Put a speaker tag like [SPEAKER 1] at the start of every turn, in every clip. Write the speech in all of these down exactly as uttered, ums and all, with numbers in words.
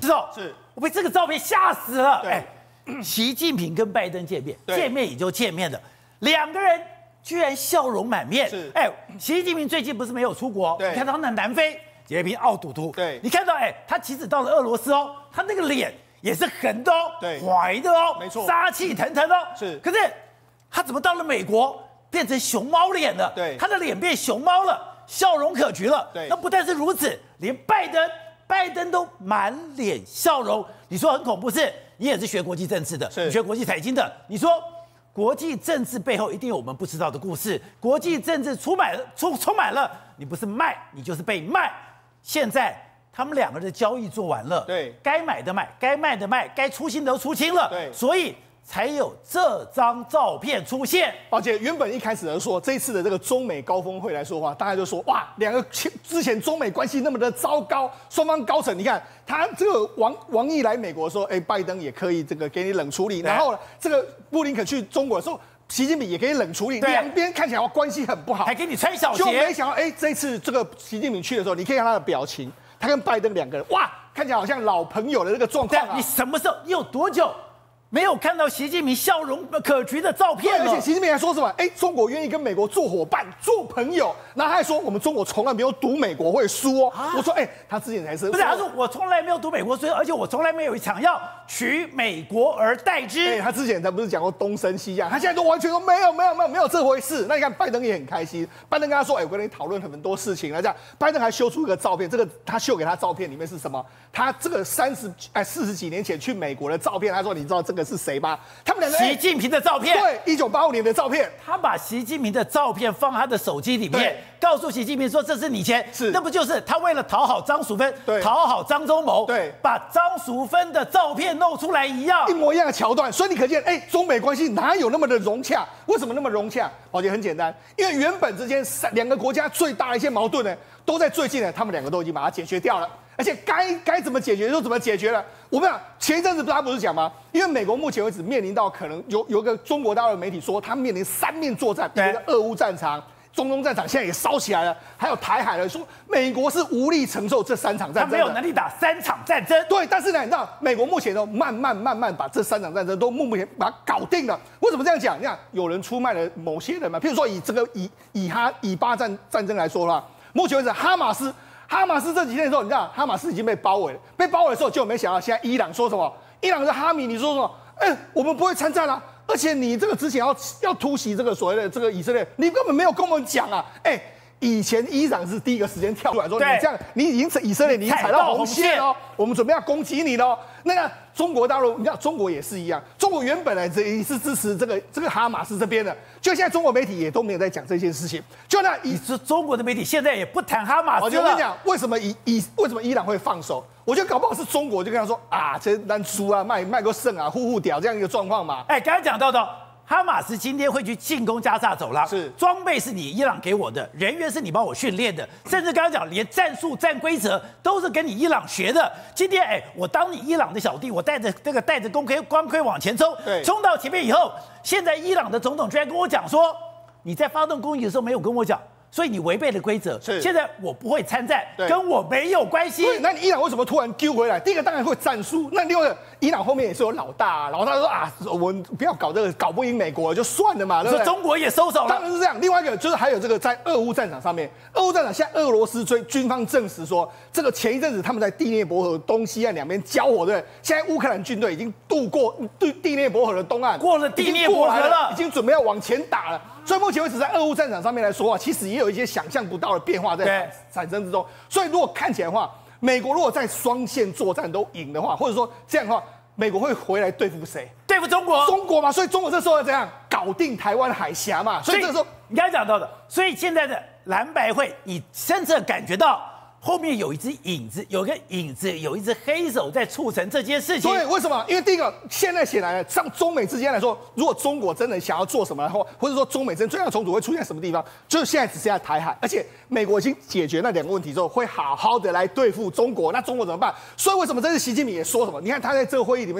[SPEAKER 1] 知道？
[SPEAKER 2] 是
[SPEAKER 1] 我被这个照片吓死了。
[SPEAKER 2] 对
[SPEAKER 1] 哎，习近平跟拜登见面，见面也就见面了，两个人居然笑容满面。
[SPEAKER 2] 是，
[SPEAKER 1] 哎，习近平最近不是没有出国？
[SPEAKER 2] 对，
[SPEAKER 1] 你看到那南非杰平奥赌图，
[SPEAKER 2] 对，
[SPEAKER 1] 你看到哎，他即使到了俄罗斯哦，他那个脸也是横的哦，
[SPEAKER 2] 对，
[SPEAKER 1] 坏的哦，
[SPEAKER 2] 没错，
[SPEAKER 1] 杀气腾腾哦。
[SPEAKER 2] 是，
[SPEAKER 1] 可是他怎么到了美国变成熊猫脸了？
[SPEAKER 2] 对，
[SPEAKER 1] 他的脸变熊猫了，笑容可掬了。
[SPEAKER 2] 对，
[SPEAKER 1] 那不但是如此，连拜登。拜登都满脸笑容，你说很恐怖是？你也是学国际政治的，你学国际财经的，你说国际政治背后一定有我们不知道的故事。国际政治充满了充充满了，你不是卖，你就是被卖。现在他们两个人的交易做完了，
[SPEAKER 2] 对，
[SPEAKER 1] 该买的买，该卖的卖，该出清的都出清了，
[SPEAKER 2] 对，
[SPEAKER 1] 所以才有这张照片出现。
[SPEAKER 2] 宝姐，原本一开始的说，这一次的这个中美高峰会来说的话，大家就说哇，两个之前中美关系那么的糟糕，双方高层，你看他这个王王毅来美国说，哎，拜登也可以这个给你冷处理，然后这个布林肯去中国的时候，习近平也可以冷处理，两边看起来关系很不好，
[SPEAKER 1] 还给你穿小鞋，
[SPEAKER 2] 就没想到哎，这一次这个习近平去的时候，你可以看他的表情，他跟拜登两个人哇，看起来好像老朋友的这个状况啊。
[SPEAKER 1] 你什么时候？你有多久没有看到习近平笑容可掬的照片了？
[SPEAKER 2] 而且习近平还说什么？哎，中国愿意跟美国做伙伴、做朋友。然后他还说，我们中国从来没有赌美国会输哦。啊、我说，哎，他之前才是
[SPEAKER 1] 不是？他说我从来没有赌美国输，而且我从来没有一场要取美国而代之。
[SPEAKER 2] 哎，他之前才不是讲过东升西降，他现在都完全说没有、没有、没有、没有这回事。那你看，拜登也很开心。拜登跟他说，哎，我跟你讨论很多事情了。这样，拜登还秀出一个照片，这个他秀给他照片里面是什么？他这个三十哎四十几年前去美国的照片。他说，你知道这个是谁吗？他们两个
[SPEAKER 1] 习近平的照片，
[SPEAKER 2] 对，一九八五年的照片，
[SPEAKER 1] 他把习近平的照片放他的手机里面，告诉习近平说这是你钱，
[SPEAKER 2] 是，
[SPEAKER 1] 那不就是他为了讨好张淑芬，
[SPEAKER 2] 对，
[SPEAKER 1] 讨好张忠谋，
[SPEAKER 2] 对，
[SPEAKER 1] 把张淑芬的照片弄出来一样，
[SPEAKER 2] 一模一样的桥段，所以你可见，哎，中美关系哪有那么的融洽？为什么那么融洽？宝姐很简单，因为原本之间两个国家最大的一些矛盾呢，都在最近呢，他们两个都已经把它解决掉了。而且该该怎么解决就怎么解决了。我们讲前一阵子大家不是讲吗？因为美国目前为止面临到可能有有个中国大陆的媒体说，他面临三面作战，一个俄乌战场、中东战场现在也烧起来了，还有台海了，说美国是无力承受这三场战争，
[SPEAKER 1] 他没有能力打三场战争。
[SPEAKER 2] 对，但是呢，你知道美国目前都慢慢慢慢把这三场战争都目前把它搞定了。为什么这样讲？你看有人出卖了某些人嘛，譬如说以这个以以哈以巴战战争来说的话，目前为止哈马斯。哈马斯这几天的时候，你知道哈马斯已经被包围了。被包围的时候，就没想到现在伊朗说什么？伊朗的哈米，你说什么？哎、欸，我们不会参战啊！而且你这个之前要要突袭这个所谓的这个以色列，你根本没有跟我们讲啊！哎、欸，以前伊朗是第一个时间跳出来说，你这样，你已经以色列，你已经踩到红线哦，我们准备要攻击你喽。那个中国大陆，你看中国也是一样，中国原本来这也是支持这个这个哈马斯这边的，就现在中国媒体也都没有在讲这件事情。就那以
[SPEAKER 1] 中国的媒体现在也不谈哈马斯了。
[SPEAKER 2] 我就跟你讲，为什么以以为什么伊朗会放手？我觉得搞不好是中国就跟他说啊，这咱输啊，卖卖个肾啊，呼呼屌这样一个状况嘛。
[SPEAKER 1] 哎，刚刚讲到的。哈马斯今天会去进攻加萨走廊，
[SPEAKER 2] 是
[SPEAKER 1] 装备是你伊朗给我的，人员是你帮我训练的，甚至刚刚讲连战术、战规则都是跟你伊朗学的。今天哎，我当你伊朗的小弟，我带着这个带着光盔光盔往前冲，冲到前面以后，现在伊朗的总统居然跟我讲说，你在发动攻击的时候没有跟我讲。所以你违背了规则，现在我不会参战，跟我没有关系。
[SPEAKER 2] 那你伊朗为什么突然丢回来？第一个当然会战输，那另外伊朗后面也是有老大、啊，老大说啊，我们不要搞这个，搞不赢美国就算了嘛，对不对？
[SPEAKER 1] 中国也收手了，
[SPEAKER 2] 当然是这样。另外一个就是还有这个在俄乌战场上面，俄乌战场现在俄罗斯追军方证实说，这个前一阵子他们在第聂伯河东西岸两边交火，对不对？现在乌克兰军队已经渡过对第聂伯河的东岸，
[SPEAKER 1] 过了第聂伯河了，
[SPEAKER 2] 已经准备要往前打了。所以目前为止，在俄乌战场上面来说啊，其实也有一些想象不到的变化在产生之中。所以如果看起来的话，美国如果在双线作战都赢的话，或者说这样的话，美国会回来对付谁？
[SPEAKER 1] 对付中国？
[SPEAKER 2] 中国嘛。所以中国这时候要怎样搞定台湾海峡嘛？所以这个时候
[SPEAKER 1] 你刚才讲到的，所以现在的蓝白会，你深深感觉到。后面有一只影子，有个影子，有一只黑手在促成这件事情。
[SPEAKER 2] 对，为什么？因为第一个，现在显然上中美之间来说，如果中国真的想要做什么，然后或者说中美之间最大的冲突会出现在什么地方，就是现在只剩下台海，而且美国已经解决那两个问题之后，会好好的来对付中国。那中国怎么办？所以为什么这次习近平也说什么？你看他在这个会议里面说，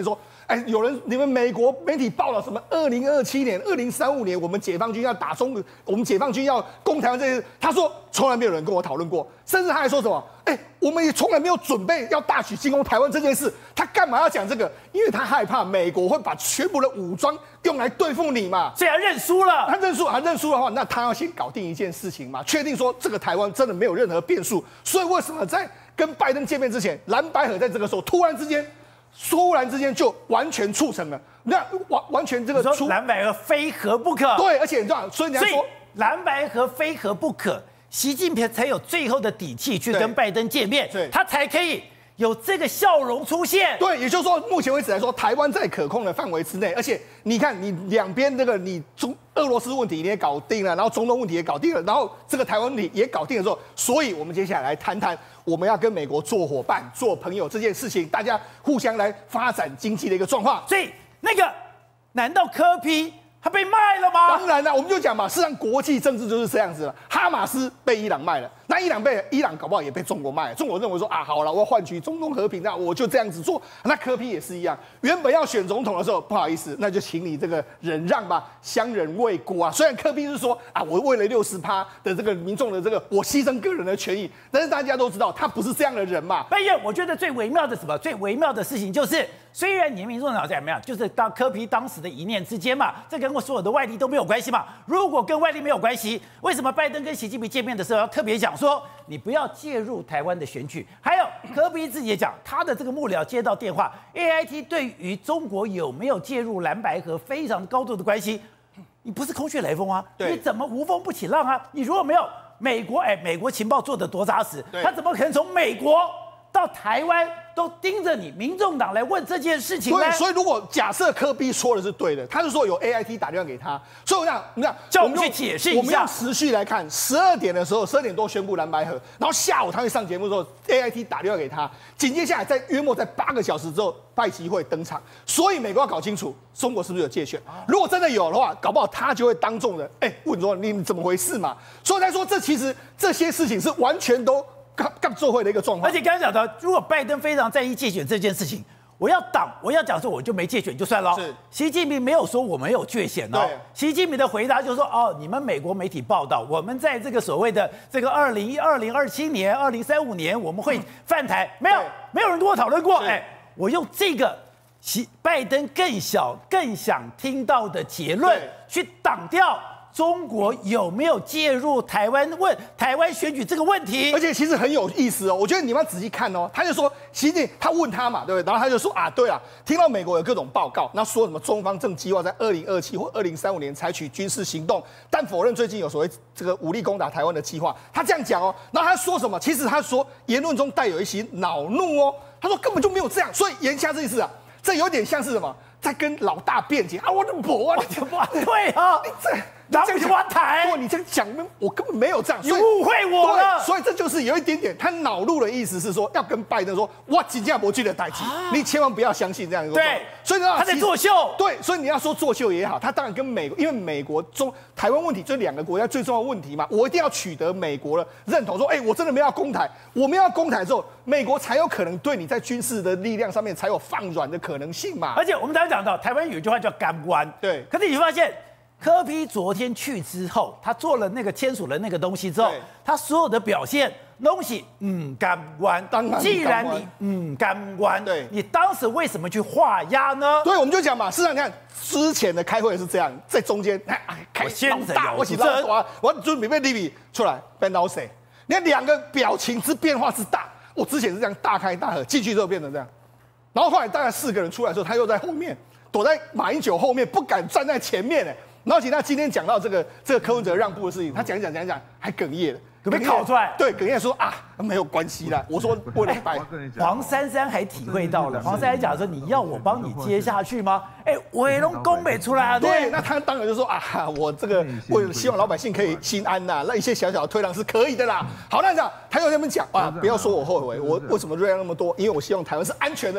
[SPEAKER 2] 哎，有人你们美国媒体报了什么？二零二七年、二零三五年，我们解放军要打中，我们解放军要攻台湾这些，他说从来没有人跟我讨论过，甚至他还说什么？哎，我们也从来没有准备要大举进攻台湾这件事。他干嘛要讲这个？因为他害怕美国会把全部的武装用来对付你嘛。
[SPEAKER 1] 所以他认输了。
[SPEAKER 2] 他认输，他认输的话，那他要先搞定一件事情嘛，确定说这个台湾真的没有任何变数。所以为什么在跟拜登见面之前，蓝白合在这个时候突然之间？突然之间就完全促成了，那完完全这个
[SPEAKER 1] 说蓝白合非合不可。
[SPEAKER 2] 对，而且你知道，所以你要说
[SPEAKER 1] 蓝白合非合不可，习近平才有最后的底气去跟拜登见面，他才可以有这个笑容出现。
[SPEAKER 2] 对，也就是说，目前为止来说，台湾在可控的范围之内，而且你看，你两边这个你中俄罗斯问题你也搞定了，然后中东问题也搞定了，然后这个台湾问题也搞定了之后，所以我们接下来来谈谈。我们要跟美国做伙伴、做朋友这件事情，大家互相来发展经济的一个状况。
[SPEAKER 1] 所以那个，难道柯 P 他被卖了吗？
[SPEAKER 2] 当然了，我们就讲嘛，事实上国际政治就是这样子了。哈马斯被伊朗卖了，那伊朗被伊朗搞不好也被中国卖了。中国认为说啊，好了，我要换取中东和平，那我就这样子做。那柯 P 也是一样，原本要选总统的时候，不好意思，那就请你这个忍让吧，相忍为国啊。虽然柯 P 是说啊，我为了六十趴的这个民众的这个，我牺牲个人的权益，但是大家都知道他不是这样的人嘛。
[SPEAKER 1] 但是我觉得最微妙的什么？最微妙的事情就是，虽然你民众党怎么样，就是当柯 P 当时的一念之间嘛，这跟我所有的外力都没有关系嘛。如果跟外力没有关系，为什么拜登跟习近平见面的时候要特别讲说，你不要介入台湾的选举？还有柯 P 自己也讲，他的这个幕僚接到电话 ，A I T 对于中国有没有介入蓝白合非常高度的关系，你不是空穴来风啊，你怎么无风不起浪啊？你如果没有美国，哎，美国情报做得多扎实，他怎么可能从美国到台湾都盯着你民众党来问这件事情呢？
[SPEAKER 2] 对，所以如果假设柯 P 说的是对的，他是说有 A I T 打电话给他，所以我想，你看，
[SPEAKER 1] 叫我们去解释一下。
[SPEAKER 2] 我们要持续来看，十二点的时候，十二点多宣布蓝白合，然后下午他会上节目的时候 ，A I T 打电话给他，紧接下来在约莫在八个小时之后，拜习会登场。所以美国要搞清楚中国是不是有介选，如果真的有的话，搞不好他就会当众的哎问说你怎么回事嘛。所以来说，这其实这些事情是完全都。刚刚做会的一个状况，
[SPEAKER 1] 而且刚才讲到，如果拜登非常在意介选这件事情，我要挡，我要讲说我就没介选就算了。
[SPEAKER 2] 是，
[SPEAKER 1] 习近平没有说我没有介选哦。习近平的回答就是说，哦，你们美国媒体报道，我们在这个所谓的这个二零二零二七年、二零三五年我们会犯台，没有，没有人跟我讨论过。哎，我用这个习拜登更小、更想听到的结论去挡掉。中国有没有介入台湾问台湾选举这个问题？
[SPEAKER 2] 而且其实很有意思哦，我觉得你们要仔细看哦。他就说，习近平他问他嘛，对不对？然后他就说啊，对啊，听到美国有各种报告，那说什么中方正计划在二零二七或二零三五年采取军事行动，但否认最近有所谓这个武力攻打台湾的计划。他这样讲哦，然后他说什么？其实他说言论中带有一些恼怒哦，他说根本就没有这样，所以言下之意是啊，这有点像是什么，在跟老大辩解啊，我的婆啊，
[SPEAKER 1] 你这不对啊，你这。然后就挖台，
[SPEAKER 2] 对，你这样讲，我根本没有这样，
[SPEAKER 1] 你误会我了。
[SPEAKER 2] 所以这就是有一点点，他恼怒的意思是说，要跟拜登说，我金价博巨的代际，你千万不要相信这样一个。
[SPEAKER 1] 对，
[SPEAKER 2] 所以呢，
[SPEAKER 1] 他在作秀。
[SPEAKER 2] 对，所以你要说作秀也好，他当然跟美国，因为美国中台湾问题这两个国家最重要的问题嘛，我一定要取得美国的认同，说，哎，我真的没有要攻台，我们要攻台之后，美国才有可能对你在军事的力量上面才有放软的可能性嘛。
[SPEAKER 1] 而且我们刚才讲到，台湾有一句话叫干湾，
[SPEAKER 2] 对，
[SPEAKER 1] 可是你发现。柯 P 昨天去之后，他做了那个签署了那个东西之后，他所有的表现东西，嗯，干完。
[SPEAKER 2] 当然，
[SPEAKER 1] 既然你嗯干完，
[SPEAKER 2] 对，
[SPEAKER 1] 你当时为什么去画押呢？
[SPEAKER 2] 对，我们就讲嘛，事实上你看之前的开会也是这样，在中间，哎，开
[SPEAKER 1] 先
[SPEAKER 2] 大，我起老大，我准备被利比出来被老谁？你看两个表情之变化之大，我之前是这样大开大合，进去之后变成这样，然后后来大概四个人出来的时候，他又在后面躲在马英九后面，不敢站在前面，哎。然后，其实他今天讲到这个这个柯文哲让步的事情，他讲一讲讲一讲，还哽咽了，
[SPEAKER 1] 被考出来。
[SPEAKER 2] 对，哽咽说啊，没有关系啦。我说为了拜，
[SPEAKER 1] 黄珊珊还体会到了。黄珊珊讲说，你要我帮你接下去吗？哎，伟龙公北出来啊。
[SPEAKER 2] 对，那他当然就说啊，我这个为了希望老百姓可以心安呐，那一些小小的退让是可以的啦。好，那这样他又在那边讲啊，不要说我后悔，我为什么退让那么多？因为我希望台湾是安全的。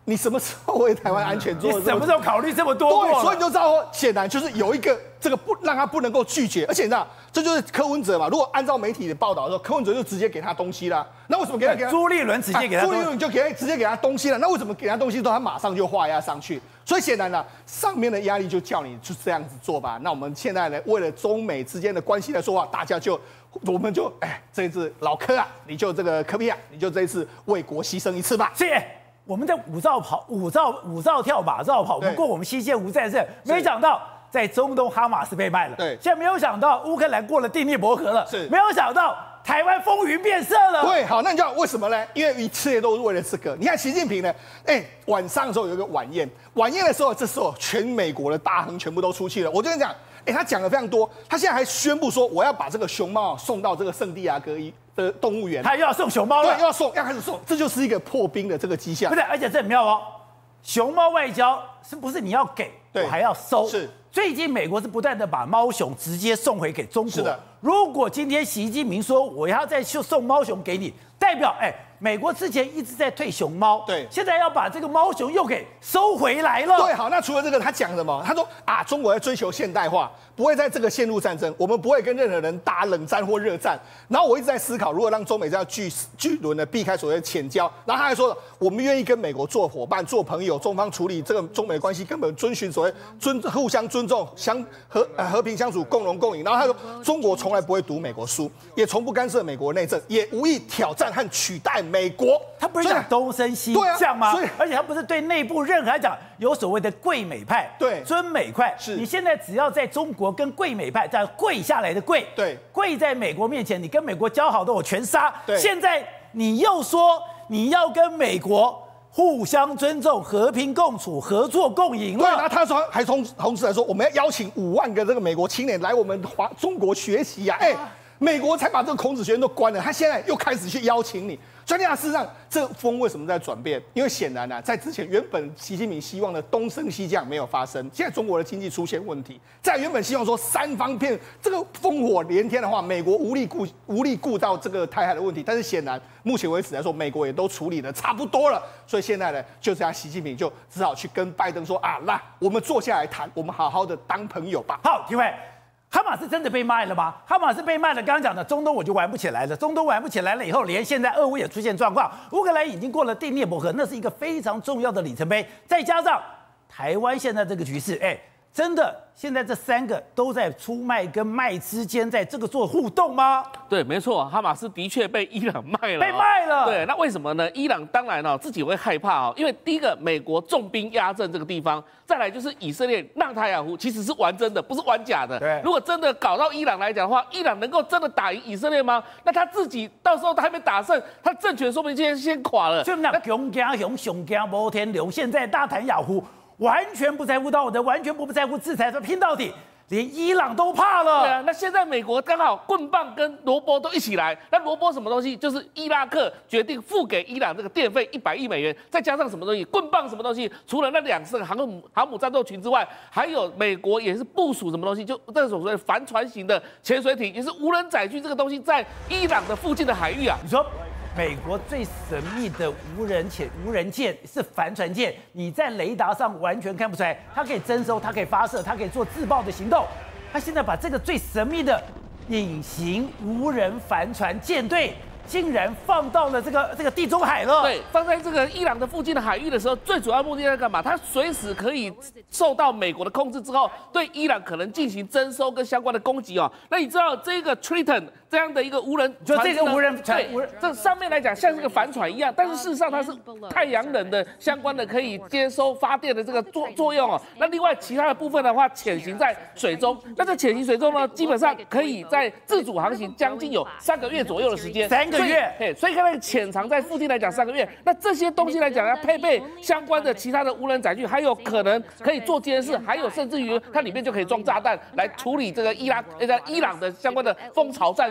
[SPEAKER 2] 你什么时候为台湾安全做？
[SPEAKER 1] 你什么时候考虑这么多过？
[SPEAKER 2] 对，所以你就知道，显然就是有一个这个不让他不能够拒绝，而且你知道，这就是柯文哲嘛。如果按照媒体的报道说，柯文哲就直接给他东西啦。那为什么给他？给他
[SPEAKER 1] 朱立伦直接给他，
[SPEAKER 2] 朱立伦就给他直接给他东西了。那为什么给他东西之后，他马上就画押上去？所以显然呢，上面的压力就叫你就这样子做吧。那我们现在呢，为了中美之间的关系来说话，大家就我们就哎，这一次老柯啊，你就这个柯 P 啊，你就这一次为国牺牲一次吧。
[SPEAKER 1] 谢谢。我们在五兆跑，五兆五兆跳，马兆跑，我们过我们西线无战胜，没想到在中东哈马斯被卖了，
[SPEAKER 2] 对，
[SPEAKER 1] 现在没有想到乌克兰过了第聂伯河了，
[SPEAKER 2] 是，
[SPEAKER 1] 没有想到台湾风云变色了。
[SPEAKER 2] 对，好，那你知道为什么呢？因为一切都是为了这个。你看习近平呢，哎，晚上的时候有一个晚宴，晚宴的时候，这时候全美国的大亨全部都出去了。我就跟你讲，哎，他讲的非常多，他现在还宣布说，我要把这个熊猫送到这个圣地亚哥一。的动物园，
[SPEAKER 1] 他又要送熊猫了，
[SPEAKER 2] 对，又要送，要开始送，这就是一个破冰的这个迹象。
[SPEAKER 1] 不是，而且这很妙哦，熊猫外交是不是你要给，我还要收？
[SPEAKER 2] 是。
[SPEAKER 1] 最近美国是不断的把猫熊直接送回给中国。
[SPEAKER 2] 是的。
[SPEAKER 1] 如果今天习近平说我要再去送猫熊给你，代表哎，美国之前一直在退熊猫，
[SPEAKER 2] 对，
[SPEAKER 1] 现在要把这个猫熊又给收回来了。
[SPEAKER 2] 对，好，那除了这个，他讲什么？他说啊，中国在追求现代化，不会在这个陷入战争，我们不会跟任何人打冷战或热战。然后我一直在思考，如何让中美这样巨巨轮的避开所谓的浅交。然后他还说了，我们愿意跟美国做伙伴、做朋友，中方处理这个中美的关系根本遵循所谓尊互相尊重、相和、呃、和平相处、共荣共赢。然后他说，中国从来不会赌美国输，也从不干涉美国内政，也无意挑战和取代美国。
[SPEAKER 1] 他不是讲东升西降吗？
[SPEAKER 2] 对啊，
[SPEAKER 1] 而且他不是对内部任何来讲有所谓的贵美派、
[SPEAKER 2] 对
[SPEAKER 1] 尊美派。
[SPEAKER 2] 是，
[SPEAKER 1] 你现在只要在中国跟贵美派在跪下来的跪，
[SPEAKER 2] 对，
[SPEAKER 1] 跪在美国面前，你跟美国交好的我全杀。
[SPEAKER 2] 对，
[SPEAKER 1] 现在你又说你要跟美国互相尊重、和平共处、合作共赢了。
[SPEAKER 2] 对，然后他说还同同时来说，我们要邀请五万个这个美国青年来我们华中国学习呀、啊。哎、欸，美国才把这个孔子学院都关了，他现在又开始去邀请你。专家事实上，这风为什么在转变？因为显然啊，在之前原本习近平希望的东升西降没有发生，现在中国的经济出现问题，在原本希望说三方片这个烽火连天的话，美国无力顾无力顾到这个台海的问题，但是显然目前为止来说，美国也都处理的差不多了，所以现在呢，就这样，习近平就只好去跟拜登说啊，那我们坐下来谈，我们好好的当朋友吧。
[SPEAKER 1] 好，各位。哈马斯真的被卖了吗？哈马斯被卖了，刚刚讲的中东我就玩不起来了，中东玩不起来了以后，连现在俄乌也出现状况，乌克兰已经过了第聂伯河，那是一个非常重要的里程碑。再加上台湾现在这个局势，哎，真的现在这三个都在出卖跟卖之间在这个做互动吗？
[SPEAKER 3] 对，没错，哈马斯的确被伊朗卖了、哦，
[SPEAKER 1] 被卖了。
[SPEAKER 3] 对，那为什么呢？伊朗当然哦自己会害怕哦，因为第一个，美国重兵压阵这个地方。再来就是以色列纳塔雅胡其实是玩真的，不是玩假的。
[SPEAKER 1] 对，
[SPEAKER 3] 如果真的搞到伊朗来讲的话，伊朗能够真的打赢以色列吗？那他自己到时候他还没打胜，他政权说不定今天先垮了。
[SPEAKER 1] 所以那熊家熊熊家摩天流，现在纳塔雅胡完全不在乎道德，完全不在乎制裁，说拼到底。连伊朗都怕了。
[SPEAKER 3] 对啊，那现在美国刚好棍棒跟萝卜都一起来。那萝卜什么东西？就是伊拉克决定付给伊朗这个电费一百亿美元，再加上什么东西？棍棒什么东西？除了那两次航母航母战斗群之外，还有美国也是部署什么东西？就这种所谓帆船型的潜水艇，也是无人载具这个东西在伊朗的附近的海域啊。
[SPEAKER 1] 你说。美国最神秘的无人潜无人舰是帆船舰，你在雷达上完全看不出来，它可以征收，它可以发射，它可以做自爆的行动。它现在把这个最神秘的隐形无人帆船舰队，竟然放到了这个这个地中海了。
[SPEAKER 3] 对，放在这个伊朗的附近的海域的时候，最主要目的在干嘛？它随时可以受到美国的控制之后，对伊朗可能进行征收跟相关的攻击哦。那你知道这个 Triton 这样的一个无人
[SPEAKER 1] 船，就这个无人船，
[SPEAKER 3] 对，这上面来讲像是个帆船一样，但是事实上它是太阳能的相关的可以接收发电的这个作作用哦。那另外其他的部分的话，潜行在水中，那这潜行水中呢，基本上可以在自主航行将近有三个月左右的时间。
[SPEAKER 1] 三个月，
[SPEAKER 3] 哎，所以看那个潜藏在附近来讲三个月，那这些东西来讲要配备相关的其他的无人载具，还有可能可以做监视，还有甚至于它里面就可以装炸弹来处理这个伊拉呃伊朗的相关的蜂巢战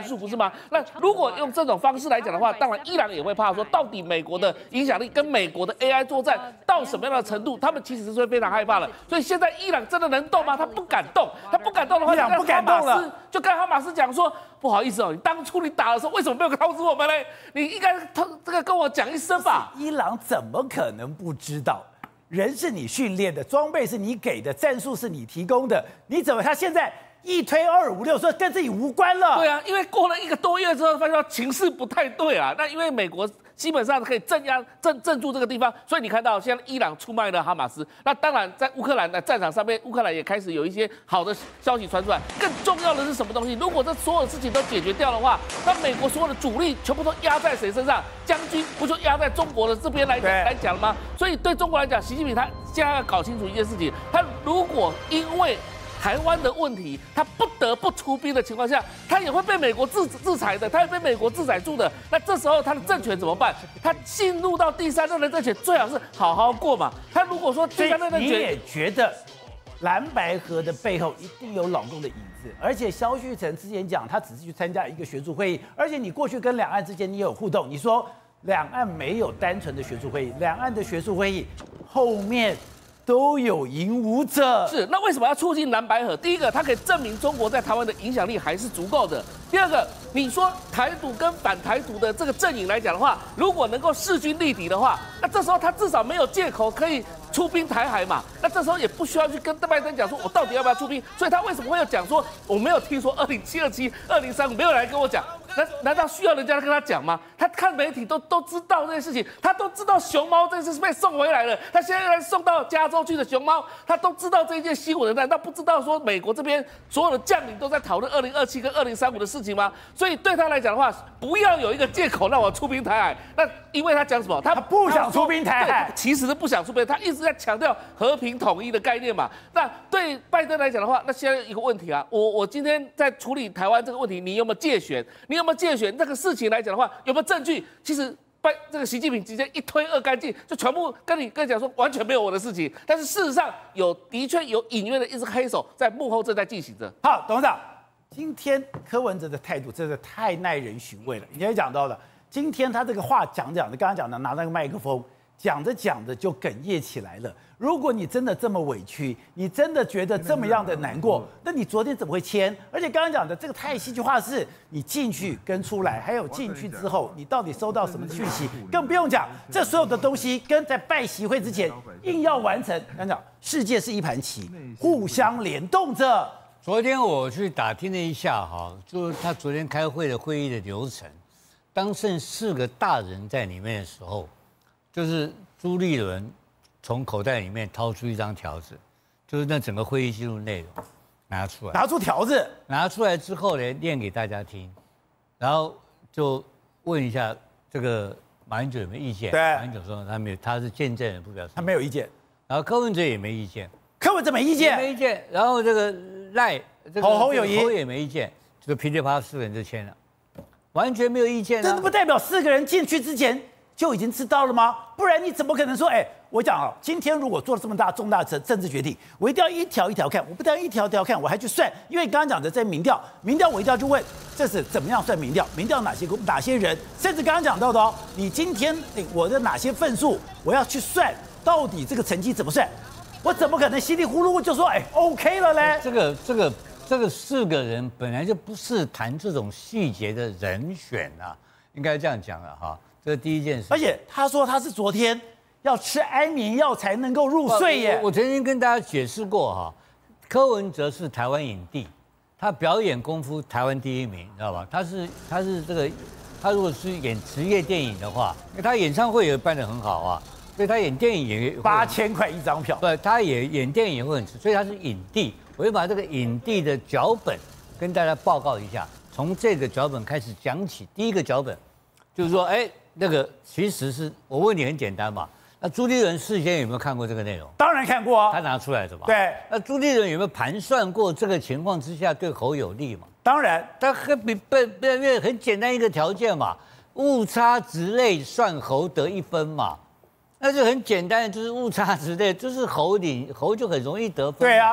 [SPEAKER 3] 术，不是吗？那如果用这种方式来讲的话，当然伊朗也会怕说，到底美国的影响力跟美国的 A I 作战到什么样的程度，他们其实是会非常害怕的。所以现在伊朗真的能动吗？他不敢动，他不敢动的话，
[SPEAKER 1] 伊朗不敢动了，
[SPEAKER 3] 就跟哈马斯讲说，不好意思哦，你当初你打的时候为什么没有通知我们嘞？你应该这个跟我讲一声吧。
[SPEAKER 1] 伊朗怎么可能不知道？人是你训练的，装备是你给的，战术是你提供的，你怎么他现在一推二五六，说跟自己无关了？
[SPEAKER 3] 对啊，因为过了一个多月之后，发现情势不太对啊。那因为美国基本上可以镇压、镇镇住这个地方，所以你看到现在伊朗出卖了哈马斯。那当然，在乌克兰的战场上面，乌克兰也开始有一些好的消息传出来。更重要的是什么东西？如果这所有事情都解决掉的话，那美国所有的主力全部都压在谁身上？将军不就压在中国的这边来来讲吗？所以对中国来讲，习近平他现在要搞清楚一件事情：他如果因为台湾的问题，他不得不出兵的情况下，他也会被美国制制裁的，他也被美国制裁住的。那这时候他的政权怎么办？他进入到第三任的政权，最好是好好过嘛。他如果说第三任政权，
[SPEAKER 1] 你也觉得蓝白合的背后一定有老共的影子，而且萧旭晨之前讲，他只是去参加一个学术会议，而且你过去跟两岸之间你有互动，你说两岸没有单纯的学术会议，两岸的学术会议后面都有赢武者。
[SPEAKER 3] 是，那为什么要促进蓝白合？第一个，它可以证明中国在台湾的影响力还是足够的。第二个，你说台独跟反台独的这个阵营来讲的话，如果能够势均力敌的话，那这时候他至少没有借口可以出兵台海嘛。那这时候也不需要去跟拜登讲说，我到底要不要出兵。所以他为什么会有讲说，我没有听说二零七二七、二零三五，没有人来跟我讲。难难道需要人家跟他讲吗？他看媒体都都知道这件事情，他都知道熊猫这次是被送回来了，他现在送到加州去的熊猫，他都知道这一件新闻的，难道不知道说美国这边所有的将领都在讨论二零二七跟二零三五的事情吗？所以对他来讲的话，不要有一个借口让我出兵台海。那因为他讲什么？他
[SPEAKER 1] 他不想出兵台海，
[SPEAKER 3] 其实是不想出兵，他一直在强调和平统一的概念嘛。那对拜登来讲的话，那现在一个问题啊，我我今天在处理台湾这个问题，你有没有介选？你有没有介选这个事情来讲的话，有没有证据？其实拜这个习近平直接一推二干净，就全部跟你跟你讲说完全没有我的事情。但是事实上有的确有隐约的一只黑手在幕后正在进行着。
[SPEAKER 1] 好，董事长，今天柯文哲的态度真的太耐人寻味了。你也讲到了，今天他这个话讲讲的，刚刚讲的拿那个麦克风讲着讲着就哽咽起来了。如果你真的这么委屈，你真的觉得这么样的难过，那你昨天怎么会签？而且刚刚讲的这个太戏剧化是，你进去跟出来，还有进去之后，你到底收到什么讯息？更不用讲，这所有的东西跟在拜习会之前硬要完成。刚讲世界是一盘棋，互相联动着。
[SPEAKER 4] 昨天我去打听了一下哈，就是他昨天开会的会议的流程，当剩四个大人在里面的时候，就是朱立伦从口袋里面掏出一张条子，就是那整个会议记录内容拿出来，
[SPEAKER 1] 拿出条子，
[SPEAKER 4] 拿出来之后呢，念给大家听，然后就问一下这个马英九有没有意见？
[SPEAKER 1] 对，
[SPEAKER 4] 马英九说他没有，他是见证人，不表示
[SPEAKER 1] 他没有意见。
[SPEAKER 4] 然后柯文哲也没意见，
[SPEAKER 1] 柯文哲没意见，
[SPEAKER 4] 没意见。然后这个赖，这个
[SPEAKER 1] 侯侯友宜
[SPEAKER 4] 侯也没意见，这个噼里啪啦四个人就签了，完全没有意见啊。
[SPEAKER 1] 这不代表四个人进去之前就已经知道了吗？不然你怎么可能说，哎，我讲啊，今天如果做了这么大重大的政治决定，我一定要一条一条看，我不但一条一条看，我还去算，因为刚刚讲的在民调，民调我一定要去问，这是怎么样算民调？民调哪些哪些人？甚至刚刚讲到的哦，你今天我的哪些份数，我要去算，到底这个成绩怎么算？我怎么可能稀里糊涂就说，哎 ，OK 了嘞？
[SPEAKER 4] 这个这个这个四个人本来就不是谈这种细节的人选啊，应该这样讲了哈。这是第一件事。
[SPEAKER 1] 而且他说他是昨天要吃安眠药才能够入睡耶。
[SPEAKER 4] 我, 我曾经跟大家解释过哈，柯文哲是台湾影帝，他表演功夫台湾第一名，你知道吧？他是他是这个，他如果是演职业电影的话，因为他演唱会也办得很好啊，所以他演电影也
[SPEAKER 1] 八千块一张票。
[SPEAKER 4] 不，他也演电影也会很吃，所以他是影帝。我就把这个影帝的脚本跟大家报告一下，从这个脚本开始讲起。第一个脚本就是说，哎。那个其实是我问你很简单嘛，那朱立伦事先有没有看过这个内容？
[SPEAKER 1] 当然看过啊，
[SPEAKER 4] 他拿出来的嘛。
[SPEAKER 1] 对，
[SPEAKER 4] 那朱立伦有没有盘算过这个情况之下对侯有利嘛？
[SPEAKER 1] 当然，
[SPEAKER 4] 他很比被被因为很简单一个条件嘛，误差值内算侯得一分嘛，那就很简单，就是误差值内就是侯领侯就很容易得分。
[SPEAKER 1] 对啊，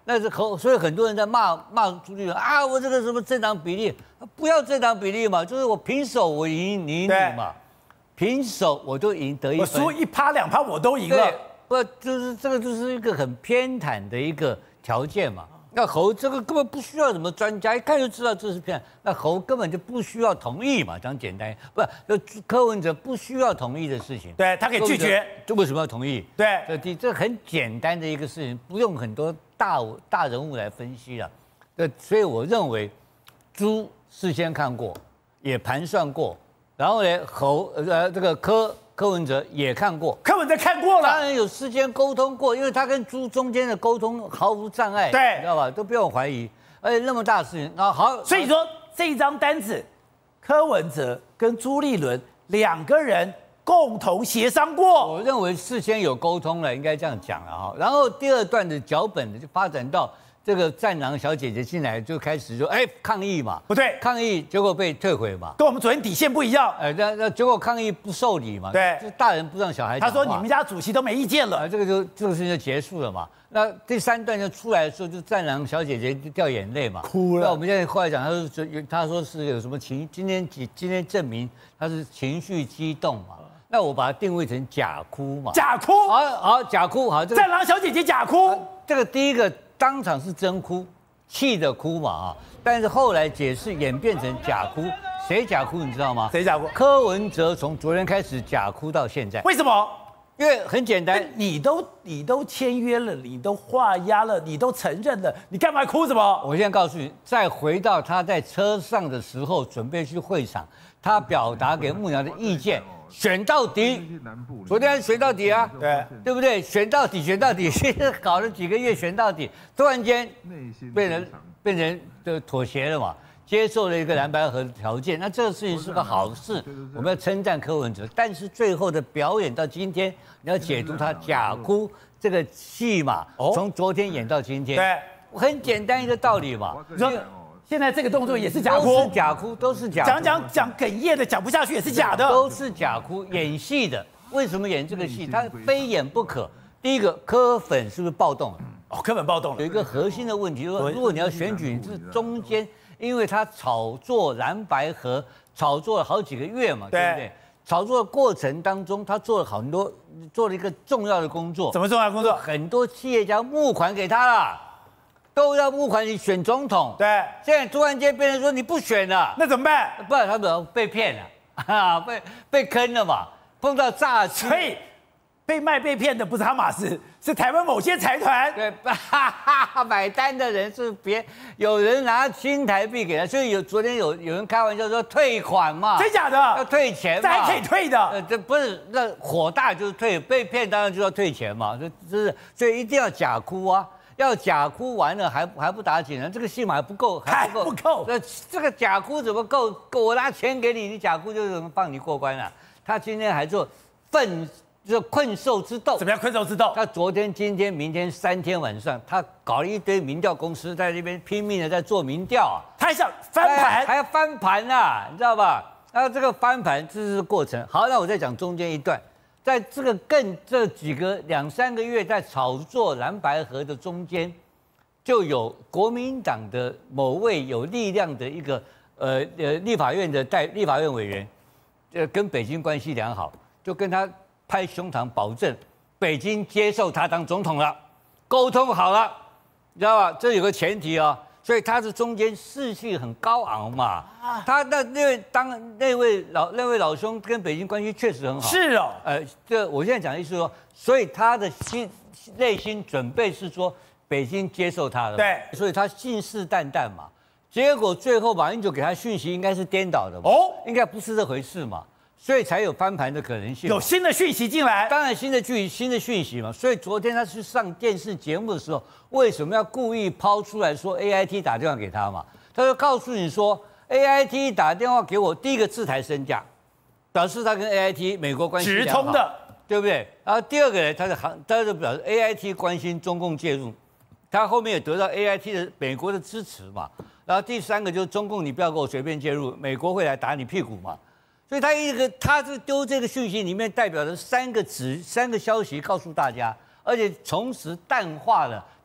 [SPEAKER 4] 那是侯，所以很多人在骂骂朱立伦啊，我这个什么政党比例，不要政党比例嘛，就是我平手我赢你赢你嘛，平手我都赢得一分，
[SPEAKER 1] 我输一趴两趴我都赢了，
[SPEAKER 4] 不就是这个就是一个很偏袒的一个条件嘛。那侯这个根本不需要什么专家，一看就知道这是骗。那侯根本就不需要同意嘛，讲简单，不是，就柯文哲不需要同意的事情，
[SPEAKER 1] 对他可以拒绝，
[SPEAKER 4] 这为什么要同意？
[SPEAKER 1] 对，
[SPEAKER 4] 这第这很简单的一个事情，不用很多大大人物来分析了。呃，所以我认为朱事先看过，也盘算过，然后呢，侯呃这个柯。柯文哲也看过，
[SPEAKER 1] 柯文哲看过了，
[SPEAKER 4] 当然有事先沟通过，因为他跟朱中间的沟通毫无障碍，
[SPEAKER 1] 对，
[SPEAKER 4] 你知道吧？都不用怀疑，而且那么大的事情，那好，
[SPEAKER 1] 所以说这一张单子，柯文哲跟朱立伦两个人共同协商过，
[SPEAKER 4] 我认为事先有沟通了，应该这样讲了哈。然后第二段的脚本呢，就发展到这个战狼小姐姐进来就开始说，哎，抗议嘛，
[SPEAKER 1] 不对，
[SPEAKER 4] 抗议结果被退回嘛，
[SPEAKER 1] 跟我们昨天底线不一样，
[SPEAKER 4] 呃，那那结果抗议不受理嘛，
[SPEAKER 1] 对，
[SPEAKER 4] 就大人不让小孩讲话，
[SPEAKER 1] 他说你们家主席都没意见了，
[SPEAKER 4] 啊，这个就这个事情就结束了嘛。那第三段就出来的时候，就战狼小姐姐就掉眼泪嘛，
[SPEAKER 1] 哭了。
[SPEAKER 4] 那我们现在后来讲，他说有他说是有什么情，今天几今天证明他是情绪激动嘛。那我把它定位成假哭嘛，
[SPEAKER 1] 假哭，
[SPEAKER 4] 好好假哭，好，这个
[SPEAKER 1] 战狼小姐姐假哭，
[SPEAKER 4] 啊、这个第一个当场是真哭，气的哭嘛啊，但是后来解释演变成假哭，谁假哭你知道吗？
[SPEAKER 1] 谁假哭？
[SPEAKER 4] 柯文哲从昨天开始假哭到现在，
[SPEAKER 1] 为什么？
[SPEAKER 4] 因为很简单，
[SPEAKER 1] 你都你都签约了，你都画押了，你都承认了，你干嘛哭什么？
[SPEAKER 4] 我现在告诉你，再回到他在车上的时候，准备去会场，他表达给幕僚的意见。选到底，昨天选到底啊，
[SPEAKER 1] 对
[SPEAKER 4] 对不对？选到底，选到底，搞了几个月，选到底，突然间变成变成就妥协了嘛，接受了一个蓝白合的条件，那这个事情是个好事，我们要称赞柯文哲。但是最后的表演到今天，你要解读他假哭这个戏嘛，从昨天演到今天，
[SPEAKER 1] 对，
[SPEAKER 4] 很简单一个道理嘛。
[SPEAKER 1] 你说现在这个动作也是假哭，
[SPEAKER 4] 都是假哭，都是假哭。
[SPEAKER 1] 讲讲讲哽咽的，讲不下去也是假的，
[SPEAKER 4] 都是假哭，演戏的。为什么演这个戏？他非演不可。第一个，柯粉是不是暴动了？
[SPEAKER 1] 哦，柯粉暴动了。
[SPEAKER 4] 有一个核心的问题，说如果你要选举，这中间，因为他炒作蓝白合，炒作了好几个月嘛，对不对？炒作的过程当中，他做了很多，做了一个重要的工作。
[SPEAKER 1] 什么重要工作？
[SPEAKER 4] 很多企业家募款给他了。都要募款你选总统，
[SPEAKER 1] 对，
[SPEAKER 4] 现在突然间变成说你不选了，
[SPEAKER 1] 那怎么办？
[SPEAKER 4] 不然他们被骗了，啊，被被坑了嘛，碰到诈欺，
[SPEAKER 1] 所以被卖被骗的不是哈马斯，是台湾某些财团，
[SPEAKER 4] 对，哈哈，买单的人是别有人拿新台币给他，所以有昨天有有人开玩笑说退款嘛，
[SPEAKER 1] 真假的？
[SPEAKER 4] 要退钱嘛，
[SPEAKER 1] 这还可以退的，
[SPEAKER 4] 呃，这不是那火大就是退，被骗当然就要退钱嘛，这这是所以一定要假哭啊。要假哭完了还还不打紧呢，这个戏码还不够，
[SPEAKER 1] 还不够。不够
[SPEAKER 4] 那这个假哭怎么够？够我拿钱给你，你假哭就能放你过关了。他今天还做奋，就是困兽之斗。
[SPEAKER 1] 怎么样困兽之斗？
[SPEAKER 4] 他昨天、今天、明天三天晚上，他搞了一堆民调公司在那边拼命的在做民调啊。
[SPEAKER 1] 他还想翻盘，
[SPEAKER 4] 还要翻盘啊，你知道吧？那这个翻盘这是过程。好，那我再讲中间一段。在这个更这几个两三个月在炒作蓝白合的中间，就有国民党的某位有力量的一个呃呃立法院的代立法院委员，呃跟北京关系良好，就跟他拍胸膛保证，北京接受他当总统了，沟通好了，你知道吧？这有个前提啊、哦。所以他是中间士气很高昂嘛，他那那位当那位老那位老兄跟北京关系确实很好，
[SPEAKER 1] 是哦，
[SPEAKER 4] 呃，这我现在讲的意思说，所以他的心内心准备是说北京接受他了，
[SPEAKER 1] 对，
[SPEAKER 4] 所以他信誓旦旦嘛，结果最后马英九给他讯息应该是颠倒的嘛，
[SPEAKER 1] 哦，
[SPEAKER 4] 应该不是这回事嘛。所以才有翻盘的可能性，
[SPEAKER 1] 有新的讯息进来，
[SPEAKER 4] 当然新的讯新的讯息嘛。所以昨天他去上电视节目的时候，为什么要故意抛出来说 A I T 打电话给他嘛？他就告诉你说 A I T 打电话给我，第一个自抬身价，表示他跟 A I T 美国关系
[SPEAKER 1] 直通的，
[SPEAKER 4] 对不对？然后第二个呢，他的行他就表示 A I T 关心中共介入，他后面也得到 A I T 的美国的支持嘛。然后第三个就是中共你不要给我随便介入，美国会来打你屁股嘛。所以他一个，他是丢这个讯息里面代表的三个指三个消息告诉大家，而且同时淡化了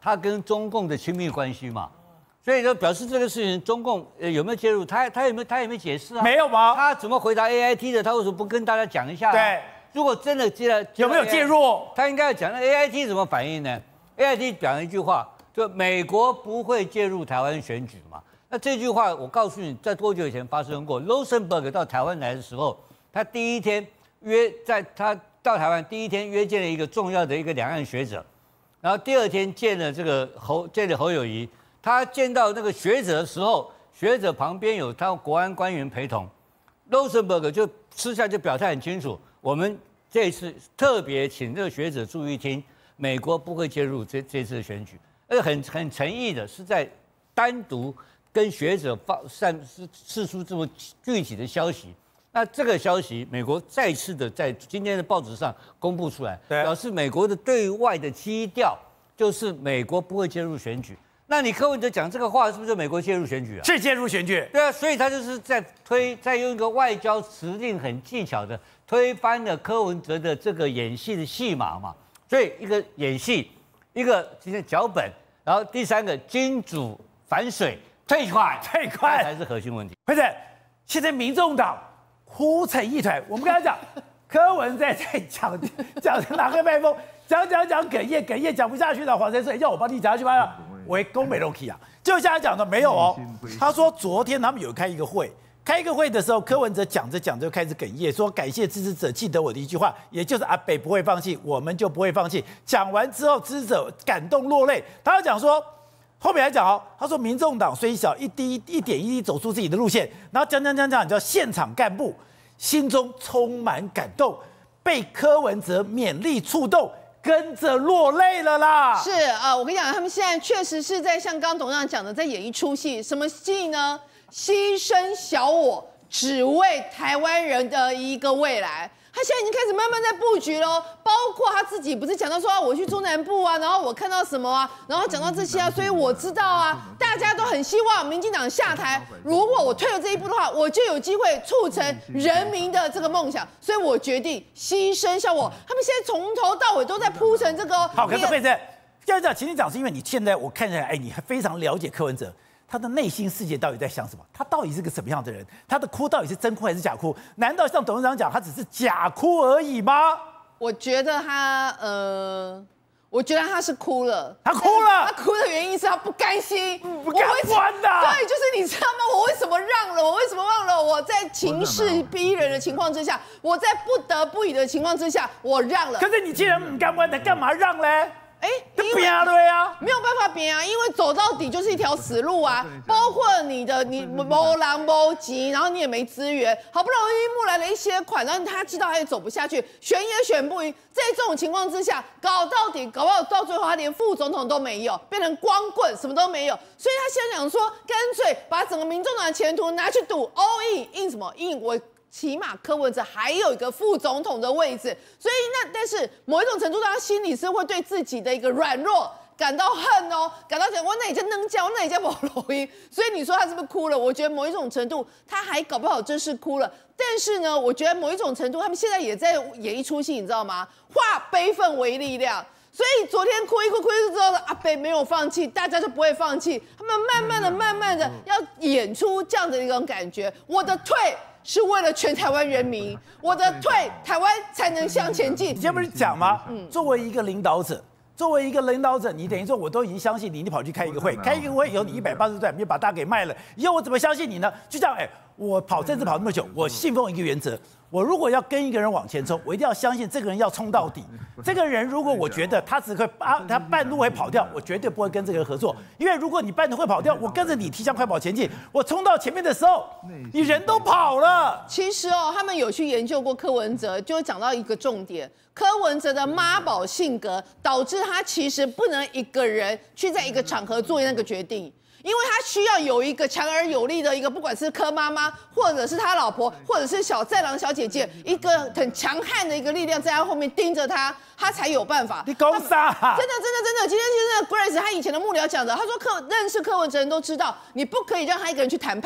[SPEAKER 4] 他跟中共的亲密关系嘛，所以就表示这个事情中共呃有没有介入，他他有没有他有没有解释啊？
[SPEAKER 1] 没有吗？
[SPEAKER 4] 他怎么回答 A I T 的？他为什么不跟大家讲一下、啊？
[SPEAKER 1] 对，
[SPEAKER 4] 如果真的接了，
[SPEAKER 1] 有没有介入？
[SPEAKER 4] 他应该要讲那 A I T 怎么反应呢 ？A I T 讲一句话，就美国不会介入台湾选举嘛。那这句话我告诉你，在多久以前发生过 ？Rosenberg 到台湾来的时候，他第一天约在他到台湾第一天约见了一个重要的一个两岸学者，然后第二天见了这个侯见了侯友宜。他见到那个学者的时候，学者旁边有他国安官员陪同 ，Rosenberg 就私下就表态很清楚，我们这一次特别请这个学者注意听，美国不会介入这这次的选举，而且很很诚意的是在单独跟学者发散释释出这么具体的消息。那这个消息，美国再次的在今天的报纸上公布出来，表示美国的对外的基调就是美国不会介入选举。那你柯文哲讲这个话，是不是美国介入选举啊？
[SPEAKER 1] 是介入选举。
[SPEAKER 4] 对啊，所以他就是在推，在用一个外交辞令很技巧的推翻了柯文哲的这个演戏的戏码嘛。所以一个演戏，一个今天脚本，然后第三个金主反水退款，
[SPEAKER 1] 退款
[SPEAKER 4] 才是核心问题。
[SPEAKER 1] 或者现在民众党呼成一团，我们刚才讲柯文在在讲讲哪个麦风，讲讲讲哽咽哽咽讲不下去了，黄先生叫我帮你讲下去吧。为公美容 key 啊，就像他讲的没有哦。他说昨天他们有开一个会，开一个会的时候，柯文哲讲着讲着就开始哽咽，说感谢支持者记得我的一句话，也就是阿北不会放弃，我们就不会放弃。讲完之后，支持者感动落泪。他要讲说，后面还讲哦，他说民众党虽小，一滴一点一滴走出自己的路线，然后讲讲讲讲，叫现场干部心中充满感动，被柯文哲勉励触动。跟着落泪了啦！
[SPEAKER 5] 是啊、呃，我跟你讲，他们现在确实是在像刚董事长讲的，在演一出戏。什么戏呢？牺牲小我，只为台湾人的一个未来。他现在已经开始慢慢在布局喽，包括他自己不是讲到说、啊、我去中南部啊，然后我看到什么啊，然后讲到这些啊，所以我知道啊，大家都很希望民进党下台。如果我退了这一步的话，我就有机会促成人民的这个梦想，所以我决定牺牲小我。他们现在从头到尾都在铺成这个。
[SPEAKER 1] 好，可是慧珍，这样讲，请你讲是因为你现在我看起来，哎，你还非常了解柯文哲。他的内心世界到底在想什么？他到底是个什么样的人？他的哭到底是真哭还是假哭？难道像董事长讲，他只是假哭而已吗？
[SPEAKER 5] 我觉得他，呃，我觉得他是哭了。
[SPEAKER 1] 他哭了。
[SPEAKER 5] 他哭的原因是他不甘心，
[SPEAKER 1] 不甘欢的。
[SPEAKER 5] 对，就是你知道吗？我为什么让了？我为什么忘了？我在情势逼人的情况之下，我在不得不已的情况之下，我让了。
[SPEAKER 1] 可是你既然不甘欢，他干嘛让嘞？
[SPEAKER 5] 哎，
[SPEAKER 1] 因为对啊，
[SPEAKER 5] 没有办法比啊，因为走到底就是一条死路啊。包括你的你没狼没急，然后你也没资源，好不容易募来了一些款，然后他知道他也走不下去，选也选不赢。在这种情况之下，搞到底，搞不好到最后他连副总统都没有，变成光棍，什么都没有。所以他现在想说，干脆把整个民众党的前途拿去赌 all in， in 什么 in 我。起码柯文哲还有一个副总统的位置，所以那但是某一种程度，他心里是会对自己的一个软弱感到恨哦，感到讲我那已经能叫，我那已经某录音，所以你说他是不是哭了？我觉得某一种程度他还搞不好真是哭了，但是呢，我觉得某一种程度他们现在也在演一出戏，你知道吗？化悲愤为力量。所以昨天哭一哭哭一哭之后，阿北没有放弃，大家就不会放弃。他们慢慢的、慢慢的要演出这样的一种感觉。我的退是为了全台湾人民，我的退，台湾才能向前进。
[SPEAKER 1] 你今天不是讲吗？嗯，作为一个领导者，作为一个领导者，你等于说我都已经相信你，你跑去开一个会，开一个会以后你一百八十段，你把大给卖了，以后我怎么相信你呢？就这样，哎，我跑政治跑那么久，我信奉一个原则。我如果要跟一个人往前冲，我一定要相信这个人要冲到底。这个人如果我觉得他只会啊，他半路会跑掉，我绝对不会跟这个人合作。因为如果你半路会跑掉，我跟着你提向快跑前进，我冲到前面的时候，你人都跑了。
[SPEAKER 5] 其实哦，他们有去研究过柯文哲，就讲到一个重点：柯文哲的妈宝性格导致他其实不能一个人去在一个场合做那个决定。因为他需要有一个强而有力的一个，不管是柯妈妈，或者是他老婆，或者是小战狼小姐姐，一个很强悍的一个力量在他后面盯着他，他才有办法。
[SPEAKER 1] 你搞啥？
[SPEAKER 5] 真的，真的，真的。今天其实 Grace 他以前的幕僚讲的，他说柯认识柯文哲人都知道，你不可以让他一个人去谈判。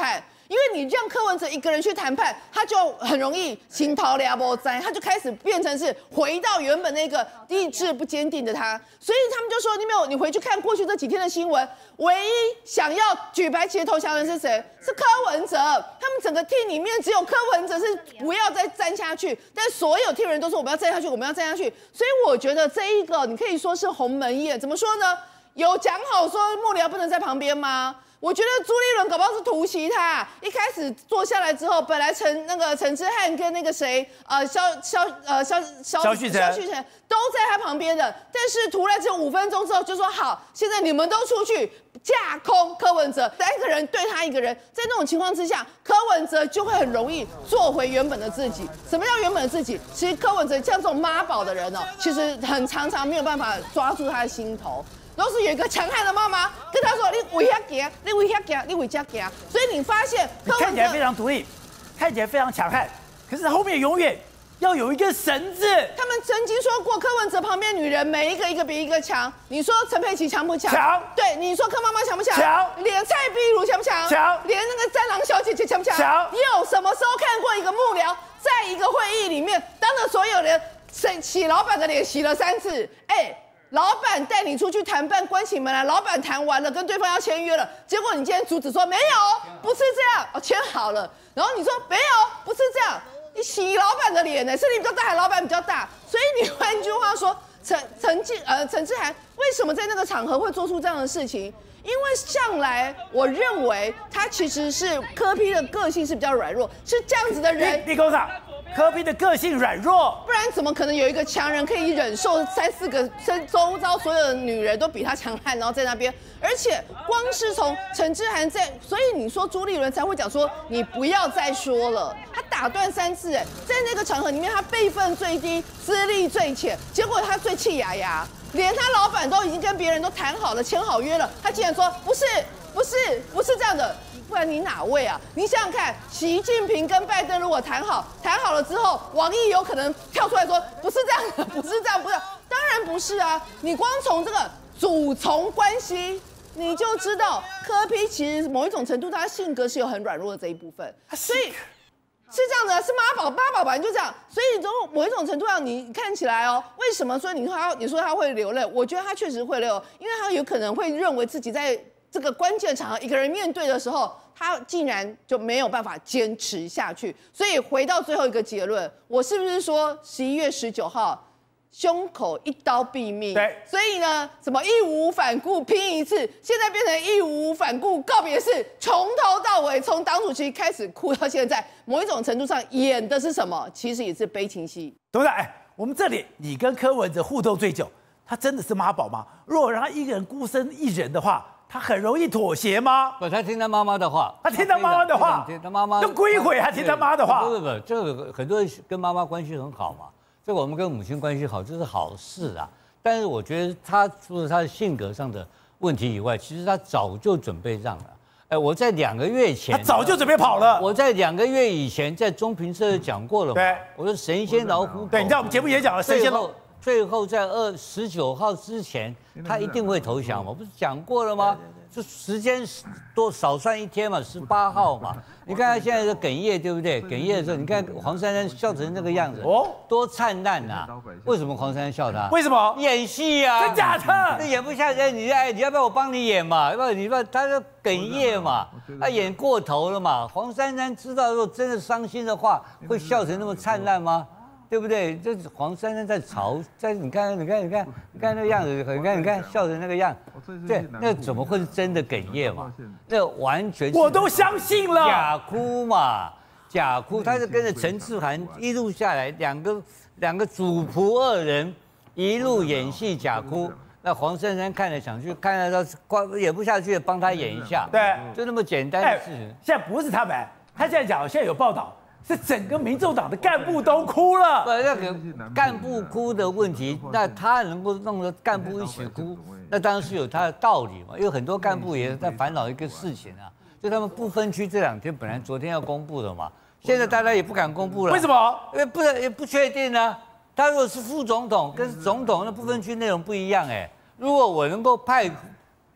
[SPEAKER 5] 因为你让柯文哲一个人去谈判，他就很容易心头俩波灾，他就开始变成是回到原本那个意志不坚定的他。所以他们就说，你没有，你回去看过去这几天的新闻，唯一想要举白旗投降的人是谁？是柯文哲。他们整个 team 里面只有柯文哲是不要再站下去，但所有 team 人都说我们要站下去，我们要站下去。所以我觉得这一个你可以说是鸿门宴，怎么说呢？有讲好说幕僚不能在旁边吗？我觉得朱立伦搞不好是突袭他，一开始坐下来之后，本来陈那个陈之汉跟那个谁，呃萧萧呃萧萧
[SPEAKER 1] 萧旭晨
[SPEAKER 5] 萧旭晨都在他旁边的，但是突然只有五分钟之后就说好，现在你们都出去架空柯文哲，三个人对他一个人，在那种情况之下，柯文哲就会很容易做回原本的自己。什么叫原本的自己？其实柯文哲像这种妈宝的人哦，其实很常常没有办法抓住他的心头。都是有一个强悍的妈妈跟他说：“你为遐行，你为遐行，你为这行。”所以你发现
[SPEAKER 1] 你看起来非常独立，看起来非常强悍，可是后面永远要有一个绳子。
[SPEAKER 5] 他们曾经说过，柯文哲旁边女人每一个一个比一个强。你说陈佩琪强不强？
[SPEAKER 1] 强。
[SPEAKER 5] 对，你说柯妈妈强不强？
[SPEAKER 1] 强。
[SPEAKER 5] 连蔡壁如强不强？
[SPEAKER 1] 强。
[SPEAKER 5] 连那个蟑螂小姐姐强不强？
[SPEAKER 1] 强。
[SPEAKER 5] 你有什么时候看过一个幕僚在一个会议里面当着所有人洗老板的脸洗了三次？哎。老板带你出去谈判，关起门来，老板谈完了，跟对方要签约了，结果你今天阻止说没有，不是这样，哦，签好了，然后你说没有，不是这样，你洗老板的脸呢，是你比较大，还是老板比较大？所以你换句话说，陈陈志呃陈志涵为什么在那个场合会做出这样的事情？因为向来我认为他其实是柯 P 的个性是比较软弱，是这样子的人。
[SPEAKER 1] 立功长。柯 P 的个性软弱，
[SPEAKER 5] 不然怎么可能有一个强人可以忍受三四个周周遭所有的女人都比他强悍，然后在那边，而且光是从陈志涵在，所以你说朱立伦才会讲说你不要再说了，他打断三次，哎，在那个场合里面他辈分最低，资历最浅，结果他最气牙牙，连他老板都已经跟别人都谈好了，签好约了，他竟然说不是不是不是这样的。不然你哪位啊？你想想看，习近平跟拜登如果谈好，谈好了之后，王毅有可能跳出来说不是这样的，不是这样，不是，当然不是啊！你光从这个主从关系，你就知道柯 P 其实某一种程度，他性格是有很软弱的这一部分，所以是这样的，是妈宝，妈宝本来就这样，所以从某一种程度上，你看起来哦，为什么说你说他，你说他会流泪？我觉得他确实会流，因为他有可能会认为自己在这个关键场合一个人面对的时候，他竟然就没有办法坚持下去。所以回到最后一个结论，我是不是说十一月十九号胸口一刀毙命？
[SPEAKER 1] 对。
[SPEAKER 5] 所以呢，什么义无反顾拼一次，现在变成义无反顾告别式，从头到尾，从党主席开始哭到现在，某一种程度上演的是什么？其实也是悲情戏。
[SPEAKER 1] 董事长，哎，我们这里你跟柯文哲互动最久，他真的是妈宝吗？如果让他一个人孤身一人的话，他很容易妥协吗？
[SPEAKER 4] 不，他听他妈妈的话，
[SPEAKER 1] 他听他妈妈的话，
[SPEAKER 4] 听他妈妈
[SPEAKER 1] 都归回，还听他妈的话。
[SPEAKER 4] 不不不，这个很多人跟妈妈关系很好嘛，这个我们跟母亲关系好，这是好事啊。但是我觉得他除了他的性格上的问题以外，其实他早就准备让了。哎，我在两个月前，
[SPEAKER 1] 他早就准备跑了。
[SPEAKER 4] 我在两个月以前在中评社讲过了嘛，
[SPEAKER 1] 对，
[SPEAKER 4] 我说神仙老虎狗。
[SPEAKER 1] 对，你在我们节目也讲了神仙老虎。
[SPEAKER 4] 最后在二十九号之前，他一定会投降嘛，不是讲过了吗？就时间多少算一天嘛，十八号嘛。你看他现在的哽咽，对不对？哽咽的时候，你看黄珊珊笑成那个样子，哦，多灿烂呐！为什么黄珊珊笑他？
[SPEAKER 1] 为什么？
[SPEAKER 4] 演戏啊！
[SPEAKER 1] 真假的？
[SPEAKER 4] 那演不下去，你哎，你要不要我帮你演嘛？要不要？你不要，他就哽咽嘛，他演过头了嘛。黄珊珊知道，如果真的伤心的话，会笑成那么灿烂吗？对不对？这黄珊珊在嘲，在你看，你看，你看，你看那个样子，你看，你看笑成那个样，对，那怎么会是真的哽咽嘛？那完全
[SPEAKER 1] 我都相信了，
[SPEAKER 4] 假哭嘛，假哭。他是跟着陈志涵一路下来，两个两个主仆二人一路演戏假哭。那黄珊珊看来想去，看到他演不下去，帮他演一下，
[SPEAKER 1] 对，
[SPEAKER 4] 就那么简单的事情。
[SPEAKER 1] 现在不是他们，他现在讲，现在有报道。是整个民众党的干部都哭了。
[SPEAKER 4] 不，那个干部哭的问题，那他能够弄得干部一起哭，那当然是有他的道理嘛。因为很多干部也在烦恼一个事情啊，就他们不分区这两天本来昨天要公布的嘛，现在大家也不敢公布了。
[SPEAKER 1] 为什么？
[SPEAKER 4] 因为不也不确定呢。他如果是副总统跟总统，那不分区内容不一样哎。如果我能够派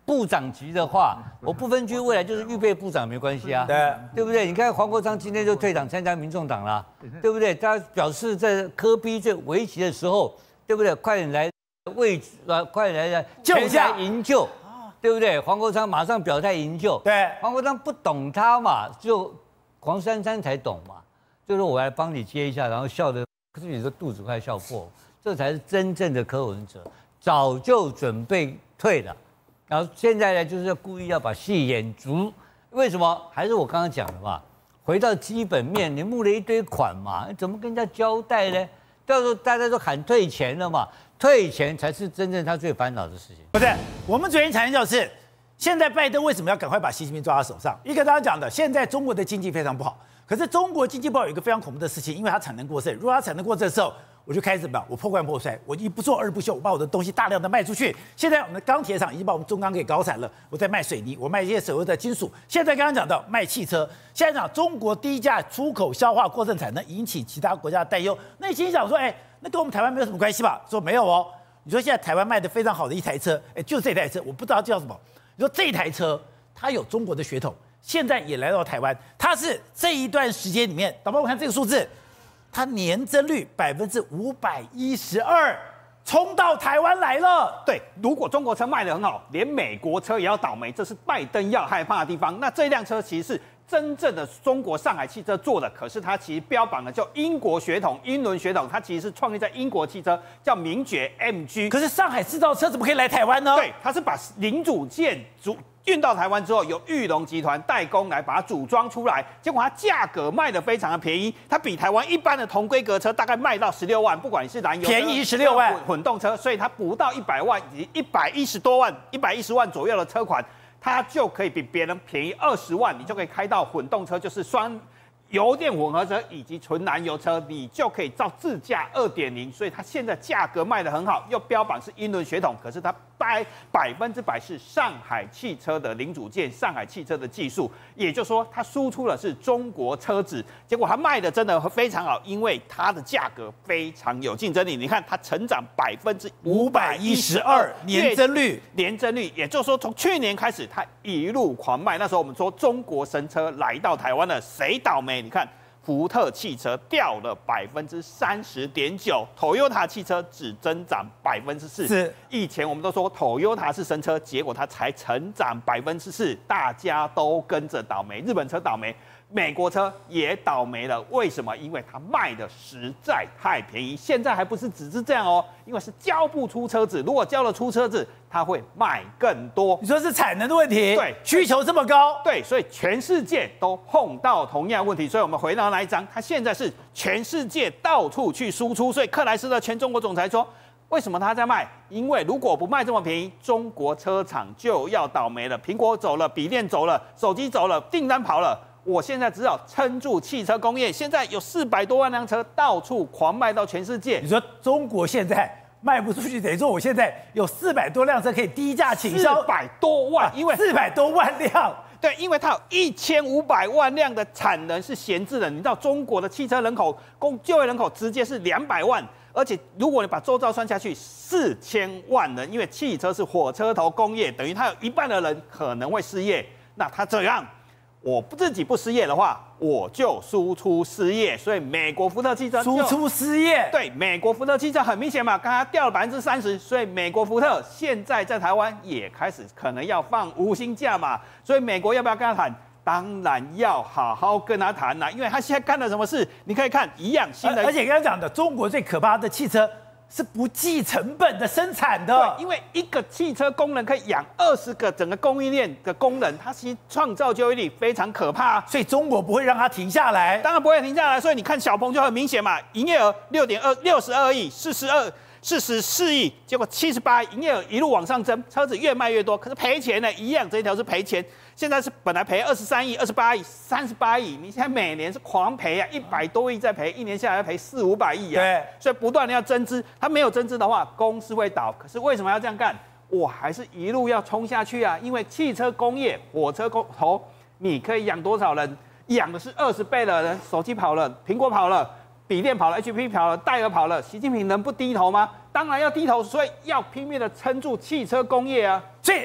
[SPEAKER 4] 部长级的话，我不分区未来就是预备部长没关系啊，
[SPEAKER 1] 对
[SPEAKER 4] 对不对？你看黄国昌今天就退党参加民众党了，对不对？他表示在柯 P 最危急的时候，对不对？快点来为呃，快点来
[SPEAKER 1] 救一下
[SPEAKER 4] 全台营救，对不对？黄国昌马上表态营救，
[SPEAKER 1] 对，
[SPEAKER 4] 黄国昌不懂他嘛，就黄珊珊才懂嘛，就说我来帮你接一下，然后笑得自己的肚子快笑破，这才是真正的柯文哲，早就准备退了，然后现在呢，就是要故意要把戏演足，为什么？还是我刚刚讲的嘛，回到基本面，你募了一堆款嘛，你怎么跟人家交代呢？到时候大家都喊退钱了嘛，退钱才是真正他最烦恼的事情。
[SPEAKER 1] 不是，我们昨天谈到是，现在拜登为什么要赶快把习近平抓到手上？一个刚刚讲的，现在中国的经济非常不好，可是中国经济不好有一个非常恐怖的事情，因为它产能过剩。如果它产能过剩的时候，我就开始吧，我破罐破摔，我一不做二不休，我把我的东西大量的卖出去。现在我们的钢铁厂已经把我们中钢给搞惨了，我在卖水泥，我卖一些所谓的金属。现在刚刚讲到卖汽车，现在讲中国低价出口消化过剩产能，引起其他国家的担忧。那你心想说，哎，那跟我们台湾没有什么关系吧？说没有哦。你说现在台湾卖的非常好的一台车，哎，就是这台车，我不知道叫什么。你说这台车它有中国的血统，现在也来到台湾，它是这一段时间里面，导播我看这个数字。它年增率百分之五百一十二，冲到台湾来了。
[SPEAKER 6] 对，如果中国车卖得很好，连美国车也要倒霉，这是拜登要害怕的地方。那这辆车其实是真正的中国上海汽车做的，可是它其实标榜的叫英国血统、英伦血统，它其实是创立在英国汽车，叫名爵 M G。
[SPEAKER 1] 可是上海制造车怎么可以来台湾呢？
[SPEAKER 6] 对，它是把零组件组。运到台湾之后，由裕隆集团代工来把它组装出来，结果它价格卖得非常的便宜，它比台湾一般的同规格车大概卖到十六万，不管你是燃油
[SPEAKER 1] 便宜十六万
[SPEAKER 6] 混动车，所以它不到一百万，以及一百一十多万、一百一十万左右的车款，它就可以比别人便宜二十万，你就可以开到混动车，就是双油电混合车以及纯燃油车，你就可以造自驾 二点零， 所以它现在价格卖得很好，又标榜是英伦血统，可是它百百分之百是上海汽车的零组件，上海汽车的技术，也就是说它输出的是中国车子，结果它卖的真的非常好，因为它的价格非常有竞争力。你看它成长百分之五百一十二，
[SPEAKER 1] 年增率，
[SPEAKER 6] 年增率，也就是说从去年开始它一路狂卖。那时候我们说中国神车来到台湾了，谁倒霉？你看，福特汽车掉了百分之三十点九 ，Toyota 汽车只增长百分之四。
[SPEAKER 1] 是，
[SPEAKER 6] 以前我们都说 Toyota 是神车，结果它才成长百分之四，大家都跟着倒霉，日本车倒霉。美国车也倒霉了，为什么？因为它卖的实在太便宜。现在还不是只是这样哦，因为是交不出车子。如果交了出车子，它会卖更多。
[SPEAKER 1] 你说是产能的问题？
[SPEAKER 6] 对，
[SPEAKER 1] 需求这么高。
[SPEAKER 6] 对，所以全世界都碰到同样问题。所以我们回到那一章，它现在是全世界到处去输出。所以克莱斯勒前中国总裁说，为什么他在卖？因为如果不卖这么便宜，中国车厂就要倒霉了。苹果走了，笔电走了，手机走了，订单跑了。我现在只好撑住汽车工业，现在有四百多万辆车到处狂卖到全世界。
[SPEAKER 1] 你说中国现在卖不出去，等于说我现在有四百多辆车可以低价倾销，
[SPEAKER 6] 四百多万，因为
[SPEAKER 1] 四百多万辆，
[SPEAKER 6] 对，因为它有一千五百万辆的产能是闲置的。你知道中国的汽车人口、工就业人口直接是两百万，而且如果你把周遭算下去，四千万人，因为汽车是火车头工业，等于它有一半的人可能会失业。那它这样。我不自己不失业的话，我就输出失业，所以美国福特汽车
[SPEAKER 1] 输出失业。
[SPEAKER 6] 对，美国福特汽车很明显嘛，刚刚掉了百分之三十，所以美国福特现在在台湾也开始可能要放无薪假嘛，所以美国要不要跟他谈？当然要好好跟他谈啦，因为他现在干了什么事？你可以看一样新的，
[SPEAKER 1] 而且刚刚讲的，中国最可怕的汽车。是不计成本的生产的，
[SPEAKER 6] 对，因为一个汽车工人可以养二十个整个供应链的工人，它其实创造就业率非常可怕，
[SPEAKER 1] 所以中国不会让它停下来，
[SPEAKER 6] 当然不会停下来。所以你看小鹏就很明显嘛，营业额六点二六十二亿，四十二四十四亿，结果七十八亿，营业额一路往上增，车子越卖越多，可是赔钱呢，一样这一条是赔钱。现在是本来赔二十三亿、二十八亿、三十八亿，你现在每年是狂赔啊，一百多亿在赔，一年下来要赔四五百亿啊。
[SPEAKER 1] 对，
[SPEAKER 6] 所以不断的要增资，它没有增资的话，公司会倒。可是为什么要这样干？我还是一路要冲下去啊，因为汽车工业、火车工头，你可以养多少人？养的是二十倍的人，手机跑了，苹果跑了。笔电跑了 ，H P 跑了，戴尔跑了，习近平能不低头吗？当然要低头，所以要拼命的撑住汽车工业啊。
[SPEAKER 1] 所以，哎，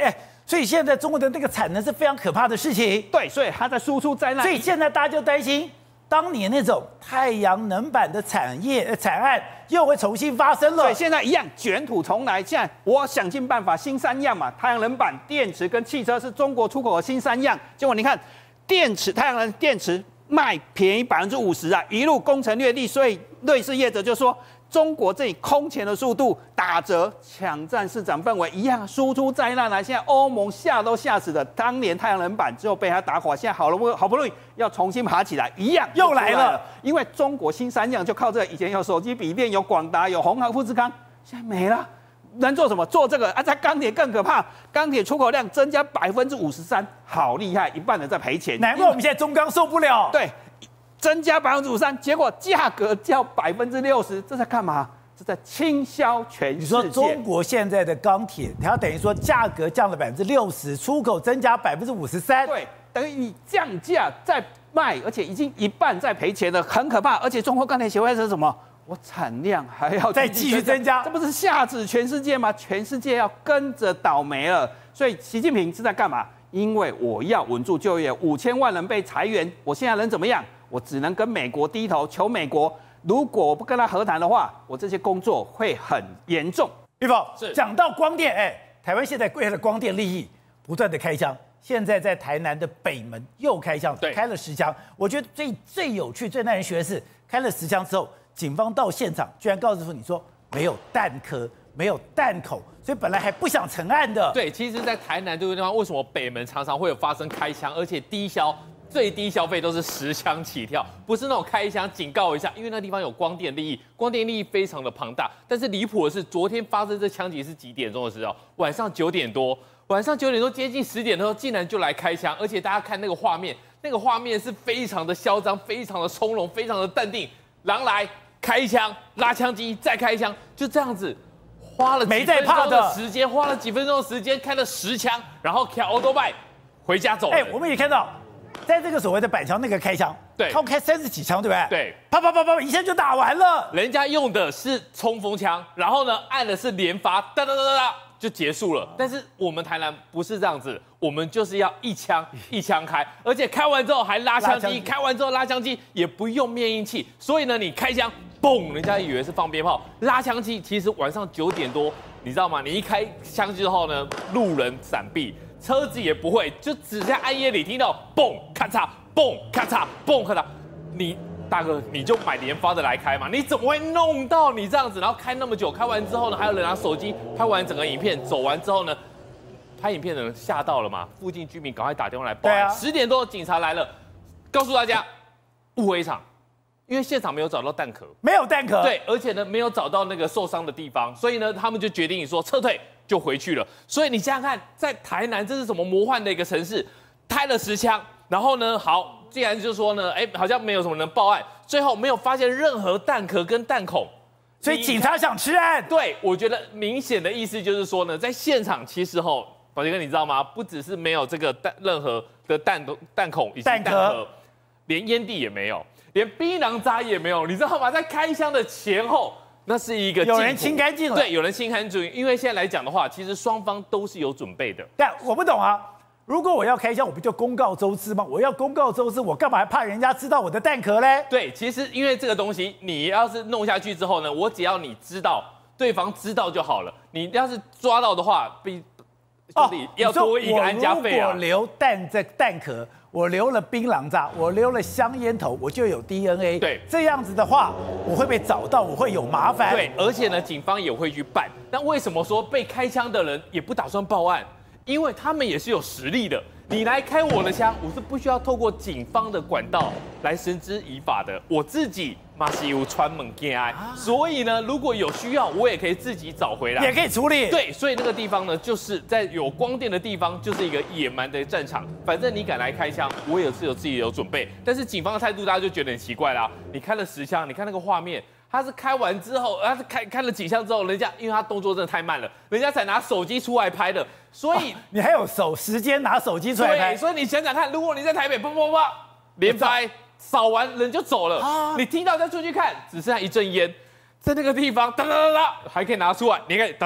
[SPEAKER 1] 所以现在中国的那个产能是非常可怕的事情。
[SPEAKER 6] 对，所以它在输出灾难。
[SPEAKER 1] 所以现在大家就担心，当年那种太阳能板的产业呃惨案又会重新发生了。
[SPEAKER 6] 所以现在一样卷土重来。现在我想尽办法，新三样嘛，太阳能板、电池跟汽车是中国出口的新三样。结果你看，电池、太阳能电池卖便宜百分之五十啊，一路攻城略地。所以瑞士业者就说，中国这里空前的速度打折，抢占市场氛围一样，输出灾难来。现在欧盟吓都吓死了，当年太阳能板之后被他打垮，现在好了好不容易要重新爬起来，一样
[SPEAKER 1] 又来了。
[SPEAKER 6] 因为中国新三样就靠这个，以前有手机、笔电，有广达，有鸿航、富士康，现在没了。能做什么？做这个啊！在钢铁更可怕，钢铁出口量增加百分之五十三，好厉害，一半人在赔钱。
[SPEAKER 1] 难怪我们现在中钢受不了。
[SPEAKER 6] 对。增加百分之五十三，结果价格降百分之六十，这在干嘛？这在倾销全世界。
[SPEAKER 1] 你说中国现在的钢铁，它等于说价格降了百分之六十，出口增加百分之五十三，
[SPEAKER 6] 对，等于你降价再卖，而且已经一半在赔钱了，很可怕。而且中国钢铁协会说什么？我产量还要
[SPEAKER 1] 再继续增加，
[SPEAKER 6] 这不是吓死全世界吗？全世界要跟着倒霉了。所以习近平是在干嘛？因为我要稳住就业，五千万人被裁员，我现在能怎么样？我只能跟美国低头，求美国。如果我不跟他和谈的话，我这些工作会很严重。
[SPEAKER 1] 玉凤
[SPEAKER 3] 是
[SPEAKER 1] 讲到光电，哎，台湾现在为了光电利益不断的开枪，现在在台南的北门又开枪，开了十枪。我觉得最最有趣、最耐人学的是，开了十枪之后，警方到现场居然告诉你说没有弹壳，没有弹孔，所以本来还不想成案的。
[SPEAKER 7] 对，其实，在台南这个地方，为什么北门常常会有发生开枪，而且低消？最低消费都是十枪起跳，不是那种开枪警告一下，因为那地方有光电利益，光电利益非常的庞大。但是离谱的是，昨天发生这枪击是几点钟的时候？晚上九点多，晚上九点多接近十点的时候，竟然就来开枪，而且大家看那个画面，那个画面是非常的嚣张，非常的从容，非常的淡定。狼来开枪，拉枪机再开枪，就这样子，花了几分钟的时间，花了几分钟的时间开了十枪，然后开欧多拜回家走。
[SPEAKER 1] 哎，我们也看到。在这个所谓的板桥那个开枪，
[SPEAKER 7] 对，
[SPEAKER 1] 他开三十几枪，对不对？
[SPEAKER 7] 对，
[SPEAKER 1] 啪啪啪啪，一下就打完了。
[SPEAKER 7] 人家用的是冲锋枪，然后呢按的是连发，哒哒哒哒哒就结束了。但是我们台南不是这样子，我们就是要一枪一枪开，而且开完之后还拉枪机，开完之后拉枪机也不用灭音器，所以呢你开枪，嘣，人家以为是放鞭炮，拉枪机其实晚上九点多，你知道吗？你一开枪之后呢，路人闪避。车子也不会，就只在暗夜里听到嘣咔嚓嘣咔嚓嘣咔嚓，你大哥你就买连发的来开嘛，你怎么会弄到你这样子？然后开那么久，开完之后呢，还有人拿手机拍完整个影片，走完之后呢，拍影片的人吓到了嘛，附近居民赶快打电话来报案。十点多警察来了，告诉大家误会一场。因为现场没有找到弹壳，
[SPEAKER 1] 没有弹壳，
[SPEAKER 7] 对，而且呢没有找到那个受伤的地方，所以呢他们就决定说撤退就回去了。所以你想想看，在台南这是什么魔幻的一个城市，开了十枪，然后呢好，既然就说呢，哎，好像没有什么人报案，最后没有发现任何弹壳跟弹孔，
[SPEAKER 1] 所以警察想吃案。
[SPEAKER 7] 对，我觉得明显的意思就是说呢，在现场其实吼，宝杰哥你知道吗？不只是没有这个弹任何的弹弹孔以及弹壳，连烟蒂也没有。连槟榔渣也没有，你知道吗？在开箱的前后，那是一个
[SPEAKER 1] 有人清干净了。
[SPEAKER 7] 对，有人清干净。因为现在来讲的话，其实双方都是有准备的。
[SPEAKER 1] 但我不懂啊，如果我要开箱，我不就公告周知吗？我要公告周知，我干嘛还怕人家知道我的弹壳嘞？
[SPEAKER 7] 对，其实因为这个东西，你要是弄下去之后呢，我只要你知道，对方知道就好了。你要是抓到的话，比
[SPEAKER 1] 哦，
[SPEAKER 7] 要多一个安家费啊。
[SPEAKER 1] 我留弹这弹壳。我留了槟榔渣，我留了香烟头，我就有 D N A。
[SPEAKER 7] 对，
[SPEAKER 1] 这样子的话，我会被找到，我会有麻烦。
[SPEAKER 7] 对，而且呢，警方也会去办。那为什么说被开枪的人也不打算报案？因为他们也是有实力的。你来开我的枪，我是不需要透过警方的管道来绳之以法的。我自己嘛是有穿门见爱，所以呢，如果有需要，我也可以自己找回来，
[SPEAKER 1] 也可以处理。
[SPEAKER 7] 对，所以那个地方呢，就是在有光电的地方，就是一个野蛮的战场。反正你敢来开枪，我也是有自己有准备。但是警方的态度，大家就觉得很奇怪啦。你开了十枪，你看那个画面。他是开完之后，他是开开了几枪之后，人家因为他动作真的太慢了，人家才拿手机出来拍的，所以、哦、
[SPEAKER 1] 你还有手时间拿手机出来拍，
[SPEAKER 7] 所以你想想看，如果你在台北啪啪啪连拍扫完人就走了，啊、你听到再出去看，只剩下一阵烟，在那个地方哒哒哒哒，还可以拿出来，你看哒哒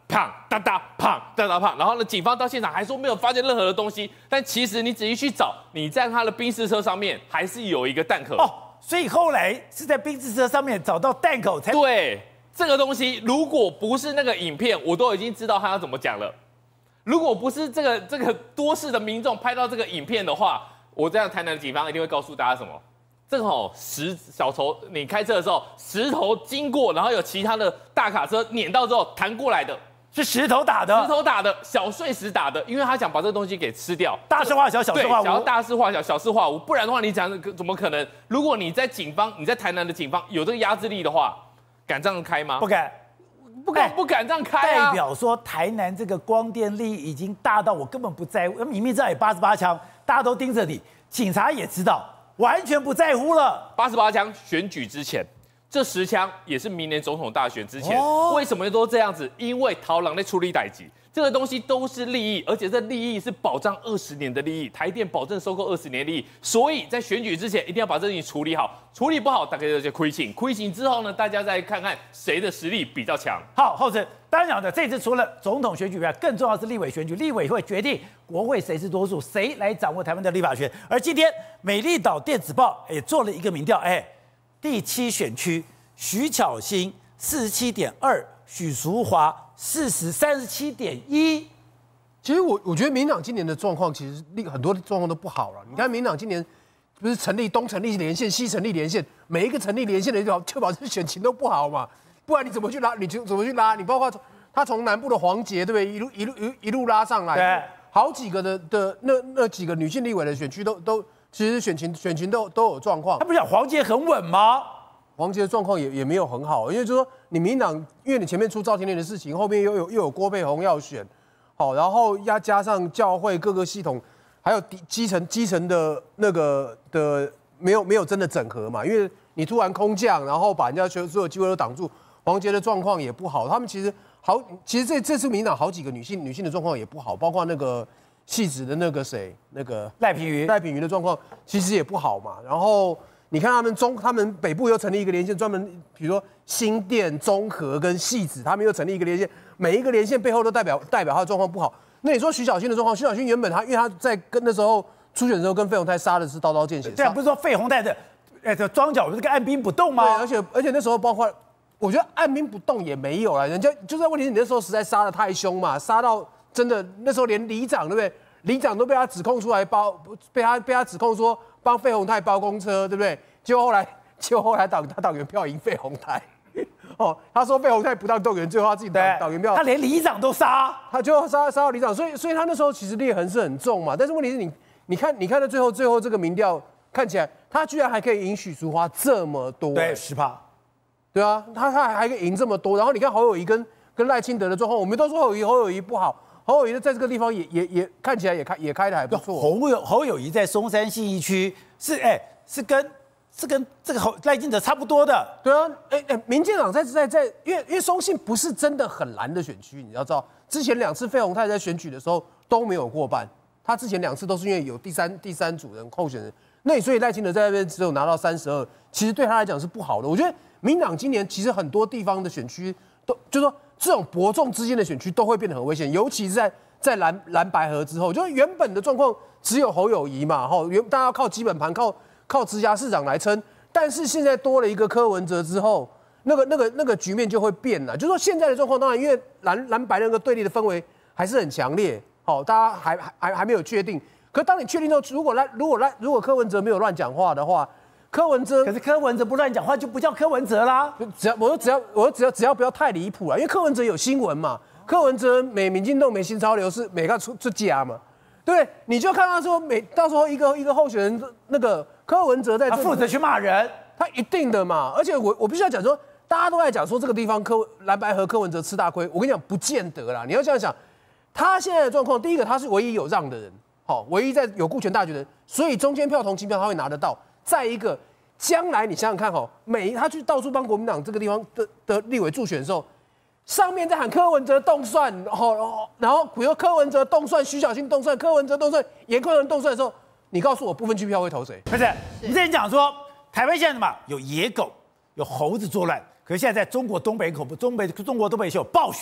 [SPEAKER 7] 砰哒哒砰哒哒砰，然后呢，警方到现场还说没有发现任何的东西，但其实你仔细去找，你在他的宾士车上面还是有一个弹壳
[SPEAKER 1] 哦，所以后来是在宾士车上面找到弹口才
[SPEAKER 7] 对。这个东西如果不是那个影片，我都已经知道他要怎么讲了。如果不是这个这个多事的民众拍到这个影片的话，我这样台南的警方一定会告诉大家什么？这个哦，石小头，你开车的时候石头经过，然后有其他的大卡车碾到之后弹过来的，
[SPEAKER 1] 是石头打的，
[SPEAKER 7] 石头打的，小碎石打的，因为他想把这个东西给吃掉，
[SPEAKER 1] 大事化小，小事化无，
[SPEAKER 7] 想要大事化小，小事化无，不然的话，你讲怎么可能？如果你在警方，你在台南的警方有这个压制力的话，敢这样开吗？
[SPEAKER 1] 不敢。
[SPEAKER 7] 不敢不敢这样开
[SPEAKER 1] 啊！代表说台南这个光电力已经大到我根本不在乎，明明知道有八十八枪，大家都盯着你，警察也知道，完全不在乎了。
[SPEAKER 7] 八十八枪选举之前，这十枪也是明年总统大选之前。哦、为什么都这样子？因为桃郎在处理代级，这个东西都是利益，而且这利益是保障二十年的利益，台电保证收购二十年的利益，所以在选举之前一定要把这事情处理好，处理不好大概就亏情，亏情之后呢，大家再看看谁的实力比较强。
[SPEAKER 1] 好，后生当然讲的，这次除了总统选举外，更重要是立委选举，立委会决定国会谁是多数，谁来掌握台湾的立法权。而今天美丽岛电子报也做了一个民调，哎，第七选区徐巧芯四十七点二，许淑华四十三十七点一。
[SPEAKER 8] 其实我我觉得民进党今年的状况，其实很多状况都不好了。你看民进党今年不是成立东成立连线，西成立连线，每一个成立连线的就确保这选情都不好嘛，不然你怎么去拉？你就怎么去拉？你包括他从南部的黄捷，对不对？一路一路一一路拉上来，
[SPEAKER 1] 对，
[SPEAKER 8] 好几个的的那那几个女性立委的选区都都其实选情选情都都有状况。
[SPEAKER 1] 他不是讲黄捷很稳吗？
[SPEAKER 8] 黄捷的状况也也没有很好，因为就是说你民进党，因为你前面出赵天麟的事情，后面又有又有郭佩虹要选，好，然后要加上教会各个系统，还有基层基层的那个的没有没有真的整合嘛，因为你突然空降，然后把人家所有机会都挡住，黄捷的状况也不好，他们其实好，其实这这次民进党好几个女性女性的状况也不好，包括那个戏子的那个谁那个
[SPEAKER 1] 赖品妤，
[SPEAKER 8] 赖品妤的状况其实也不好嘛，然后。你看他们中，他们北部又成立一个连线，专门比如说新店、中和跟汐止，他们又成立一个连线，每一个连线背后都代表代表他的状况不好。那你说徐巧芯的状况，徐巧芯原本他因为他在跟那时候初选的时候跟费鸿泰杀的是刀刀见血，
[SPEAKER 1] 对啊，不是说费鸿泰的，哎，这庄脚不是个按兵不动吗？
[SPEAKER 8] 对，而且而且那时候包括，我觉得按兵不动也没有啦，人家就是问题是你那时候实在杀得太凶嘛，杀到真的那时候连里长对不对？里长都被他指控出来包，被他被他指控说帮费鸿泰包公车，对不对？结果后来，结果后来党他党员票赢费鸿泰，哦，他说费鸿泰不当动员，最后他自己党党员票，
[SPEAKER 1] 他连里长都杀，
[SPEAKER 8] 他就杀杀到里长，所以所以他那时候其实裂痕是很重嘛。但是问题是你你看你看到最后最后这个民调看起来，他居然还可以赢许淑华这么多，
[SPEAKER 1] 对，十趴，
[SPEAKER 8] 对啊，他他还可以赢这么多。然后你看侯友宜跟跟赖清德的状况，我们都说侯友宜侯友宜不好，侯友宜在这个地方也也也看起来也开也开的还不错。
[SPEAKER 1] 侯友侯友宜在松山信义区是哎是跟。是跟这个赖清德差不多的，
[SPEAKER 8] 对啊，哎哎，民进党在在在，因为因为松信不是真的很蓝的选区，你要知道，之前两次费鸿泰在选举的时候都没有过半，他之前两次都是因为有第三第三组人候选人，那所以赖清德在那边只有拿到三十二，其实对他来讲是不好的。我觉得民党今年其实很多地方的选区都，就是说这种伯仲之间的选区都会变得很危险，尤其是在在蓝蓝白合之后，就是原本的状况只有侯友宜嘛，哈，原大家要靠基本盘靠。靠直辖市长来撑，但是现在多了一个柯文哲之后，那个、那个、那个局面就会变了。就是说现在的状况，当然因为蓝蓝白那个对立的氛围还是很强烈，好，大家还还还没有确定。可当你确定之后，如果赖如果赖如果柯文哲没有乱讲话的话，柯文哲
[SPEAKER 1] 可是柯文哲不乱讲话就不叫柯文哲啦。
[SPEAKER 8] 只要我说只要我说只要只要不要太离谱了，因为柯文哲有新闻嘛，柯文哲美民进党美新潮流是每个出出家嘛。对，你就看到说每到时候一个一个候选人，那个柯文哲在
[SPEAKER 1] 他负责去骂人，
[SPEAKER 8] 他一定的嘛。而且我我必须要讲说，大家都在讲说这个地方柯蓝白和柯文哲吃大亏，我跟你讲不见得啦。你要这样想，他现在的状况，第一个他是唯一有让的人，好，唯一在有顾全大局的人，所以中间票同情票他会拿得到。再一个，将来你想想看，哈，每他去到处帮国民党这个地方的的立委助选的时候。上面在喊柯文哲动算，哦，然后比如柯文哲动算，徐巧芯动算，柯文哲动算，严宽仁动算的时候，你告诉我部分区票会投谁？
[SPEAKER 1] 不是，你之前讲说台湾现在嘛有野狗，有猴子作乱，可是现在在中国东北口部，中北中国东北有暴雪，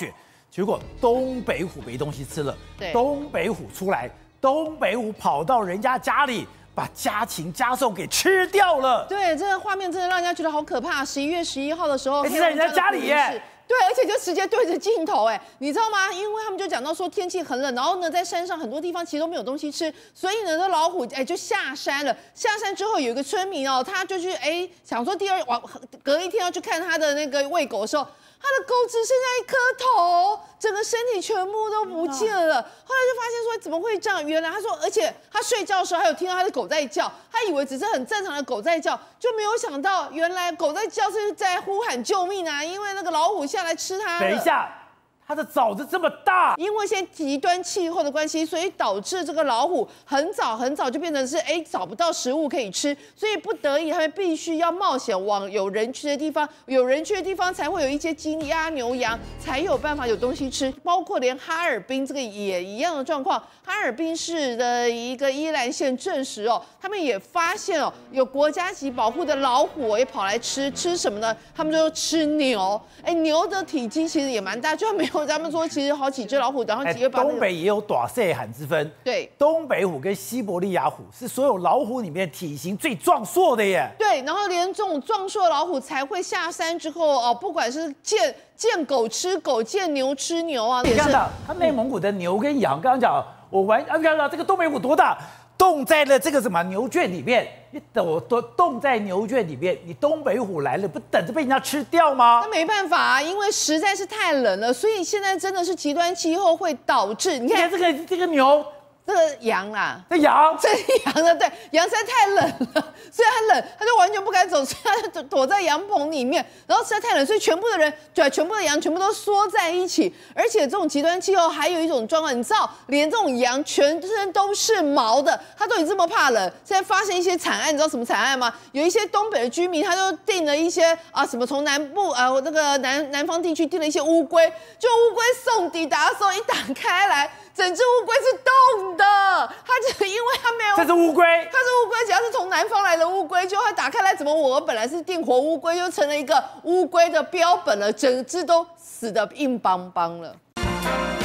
[SPEAKER 1] 结果东北虎没东西吃了，
[SPEAKER 5] 对，
[SPEAKER 1] 东北虎出来，东北虎跑到人家家里，把家禽家兽给吃掉了。
[SPEAKER 5] 对，这个画面真的让人家觉得好可怕。十一月十一号的时候，
[SPEAKER 1] 而且在人家家里耶。
[SPEAKER 5] 对，而且就直接对着镜头，哎，你知道吗？因为他们就讲到说天气很冷，然后呢，在山上很多地方其实都没有东西吃，所以呢，这老虎哎就下山了。下山之后，有一个村民哦，他就去哎想说第二晚隔一天要去看他的那个喂狗的时候，他的狗只剩下一颗头，整个身体全部都不见了。后来就发现说怎么会这样？原来他说，而且他睡觉的时候还有听到他的狗在叫，他以为只是很正常的狗在叫，就没有想到原来狗在叫是在呼喊救命啊！因为那个老虎下来吃它。
[SPEAKER 1] 等一下。它的爪子这么大，
[SPEAKER 5] 因为现在极端气候的关系，所以导致这个老虎很早很早就变成是哎找不到食物可以吃，所以不得已他们必须要冒险往有人去的地方，有人去的地方才会有一些鸡鸭牛羊，才有办法有东西吃。包括连哈尔滨这个也一样的状况，哈尔滨市的一个依兰县证实哦，他们也发现哦有国家级保护的老虎也跑来吃，吃什么呢？他们就吃牛，哎牛的体积其实也蛮大，就没有。他们说，其实好几只老虎，然后几个把、那個、
[SPEAKER 1] 东北也有短塞罕之分。
[SPEAKER 5] 对，
[SPEAKER 1] 东北虎跟西伯利亚虎是所有老虎里面体型最壮硕的耶。
[SPEAKER 5] 对，然后连这种壮硕的老虎才会下山之后哦，不管是见见狗吃狗，见牛吃牛啊。
[SPEAKER 1] 你看到，它内蒙古的牛跟羊，刚刚讲，我玩，啊，看到这个东北虎多大？冻在了这个什么牛圈里面，你等都冻在牛圈里面，你东北虎来了，不等着被人家吃掉吗？
[SPEAKER 5] 那没办法啊，因为实在是太冷了，所以现在真的是极端气候会导致，你看
[SPEAKER 1] 这个这个牛。
[SPEAKER 5] 这个羊啦，
[SPEAKER 1] 这羊，
[SPEAKER 5] 这羊的对，羊实在太冷了，所以它冷，它就完全不敢走，所以它就躲在羊棚里面。然后实在太冷，所以全部的人，对，全部的羊全部都缩在一起。而且这种极端气候还有一种状况，你知道，连这种羊全身都是毛的，它都已经这么怕冷。现在发生一些惨案，你知道什么惨案吗？有一些东北的居民，他就订了一些啊什么从南部啊那个南南方地区订了一些乌龟，就乌龟送抵达的时候一打开来。整只乌龟是冻的，它只因为它没有，
[SPEAKER 1] 这是乌龟，
[SPEAKER 5] 它是乌龟，只要是从南方来的乌龟，就它打开来，怎么我本来是订活乌龟，就成了一个乌龟的标本了，整只都死得硬邦邦了。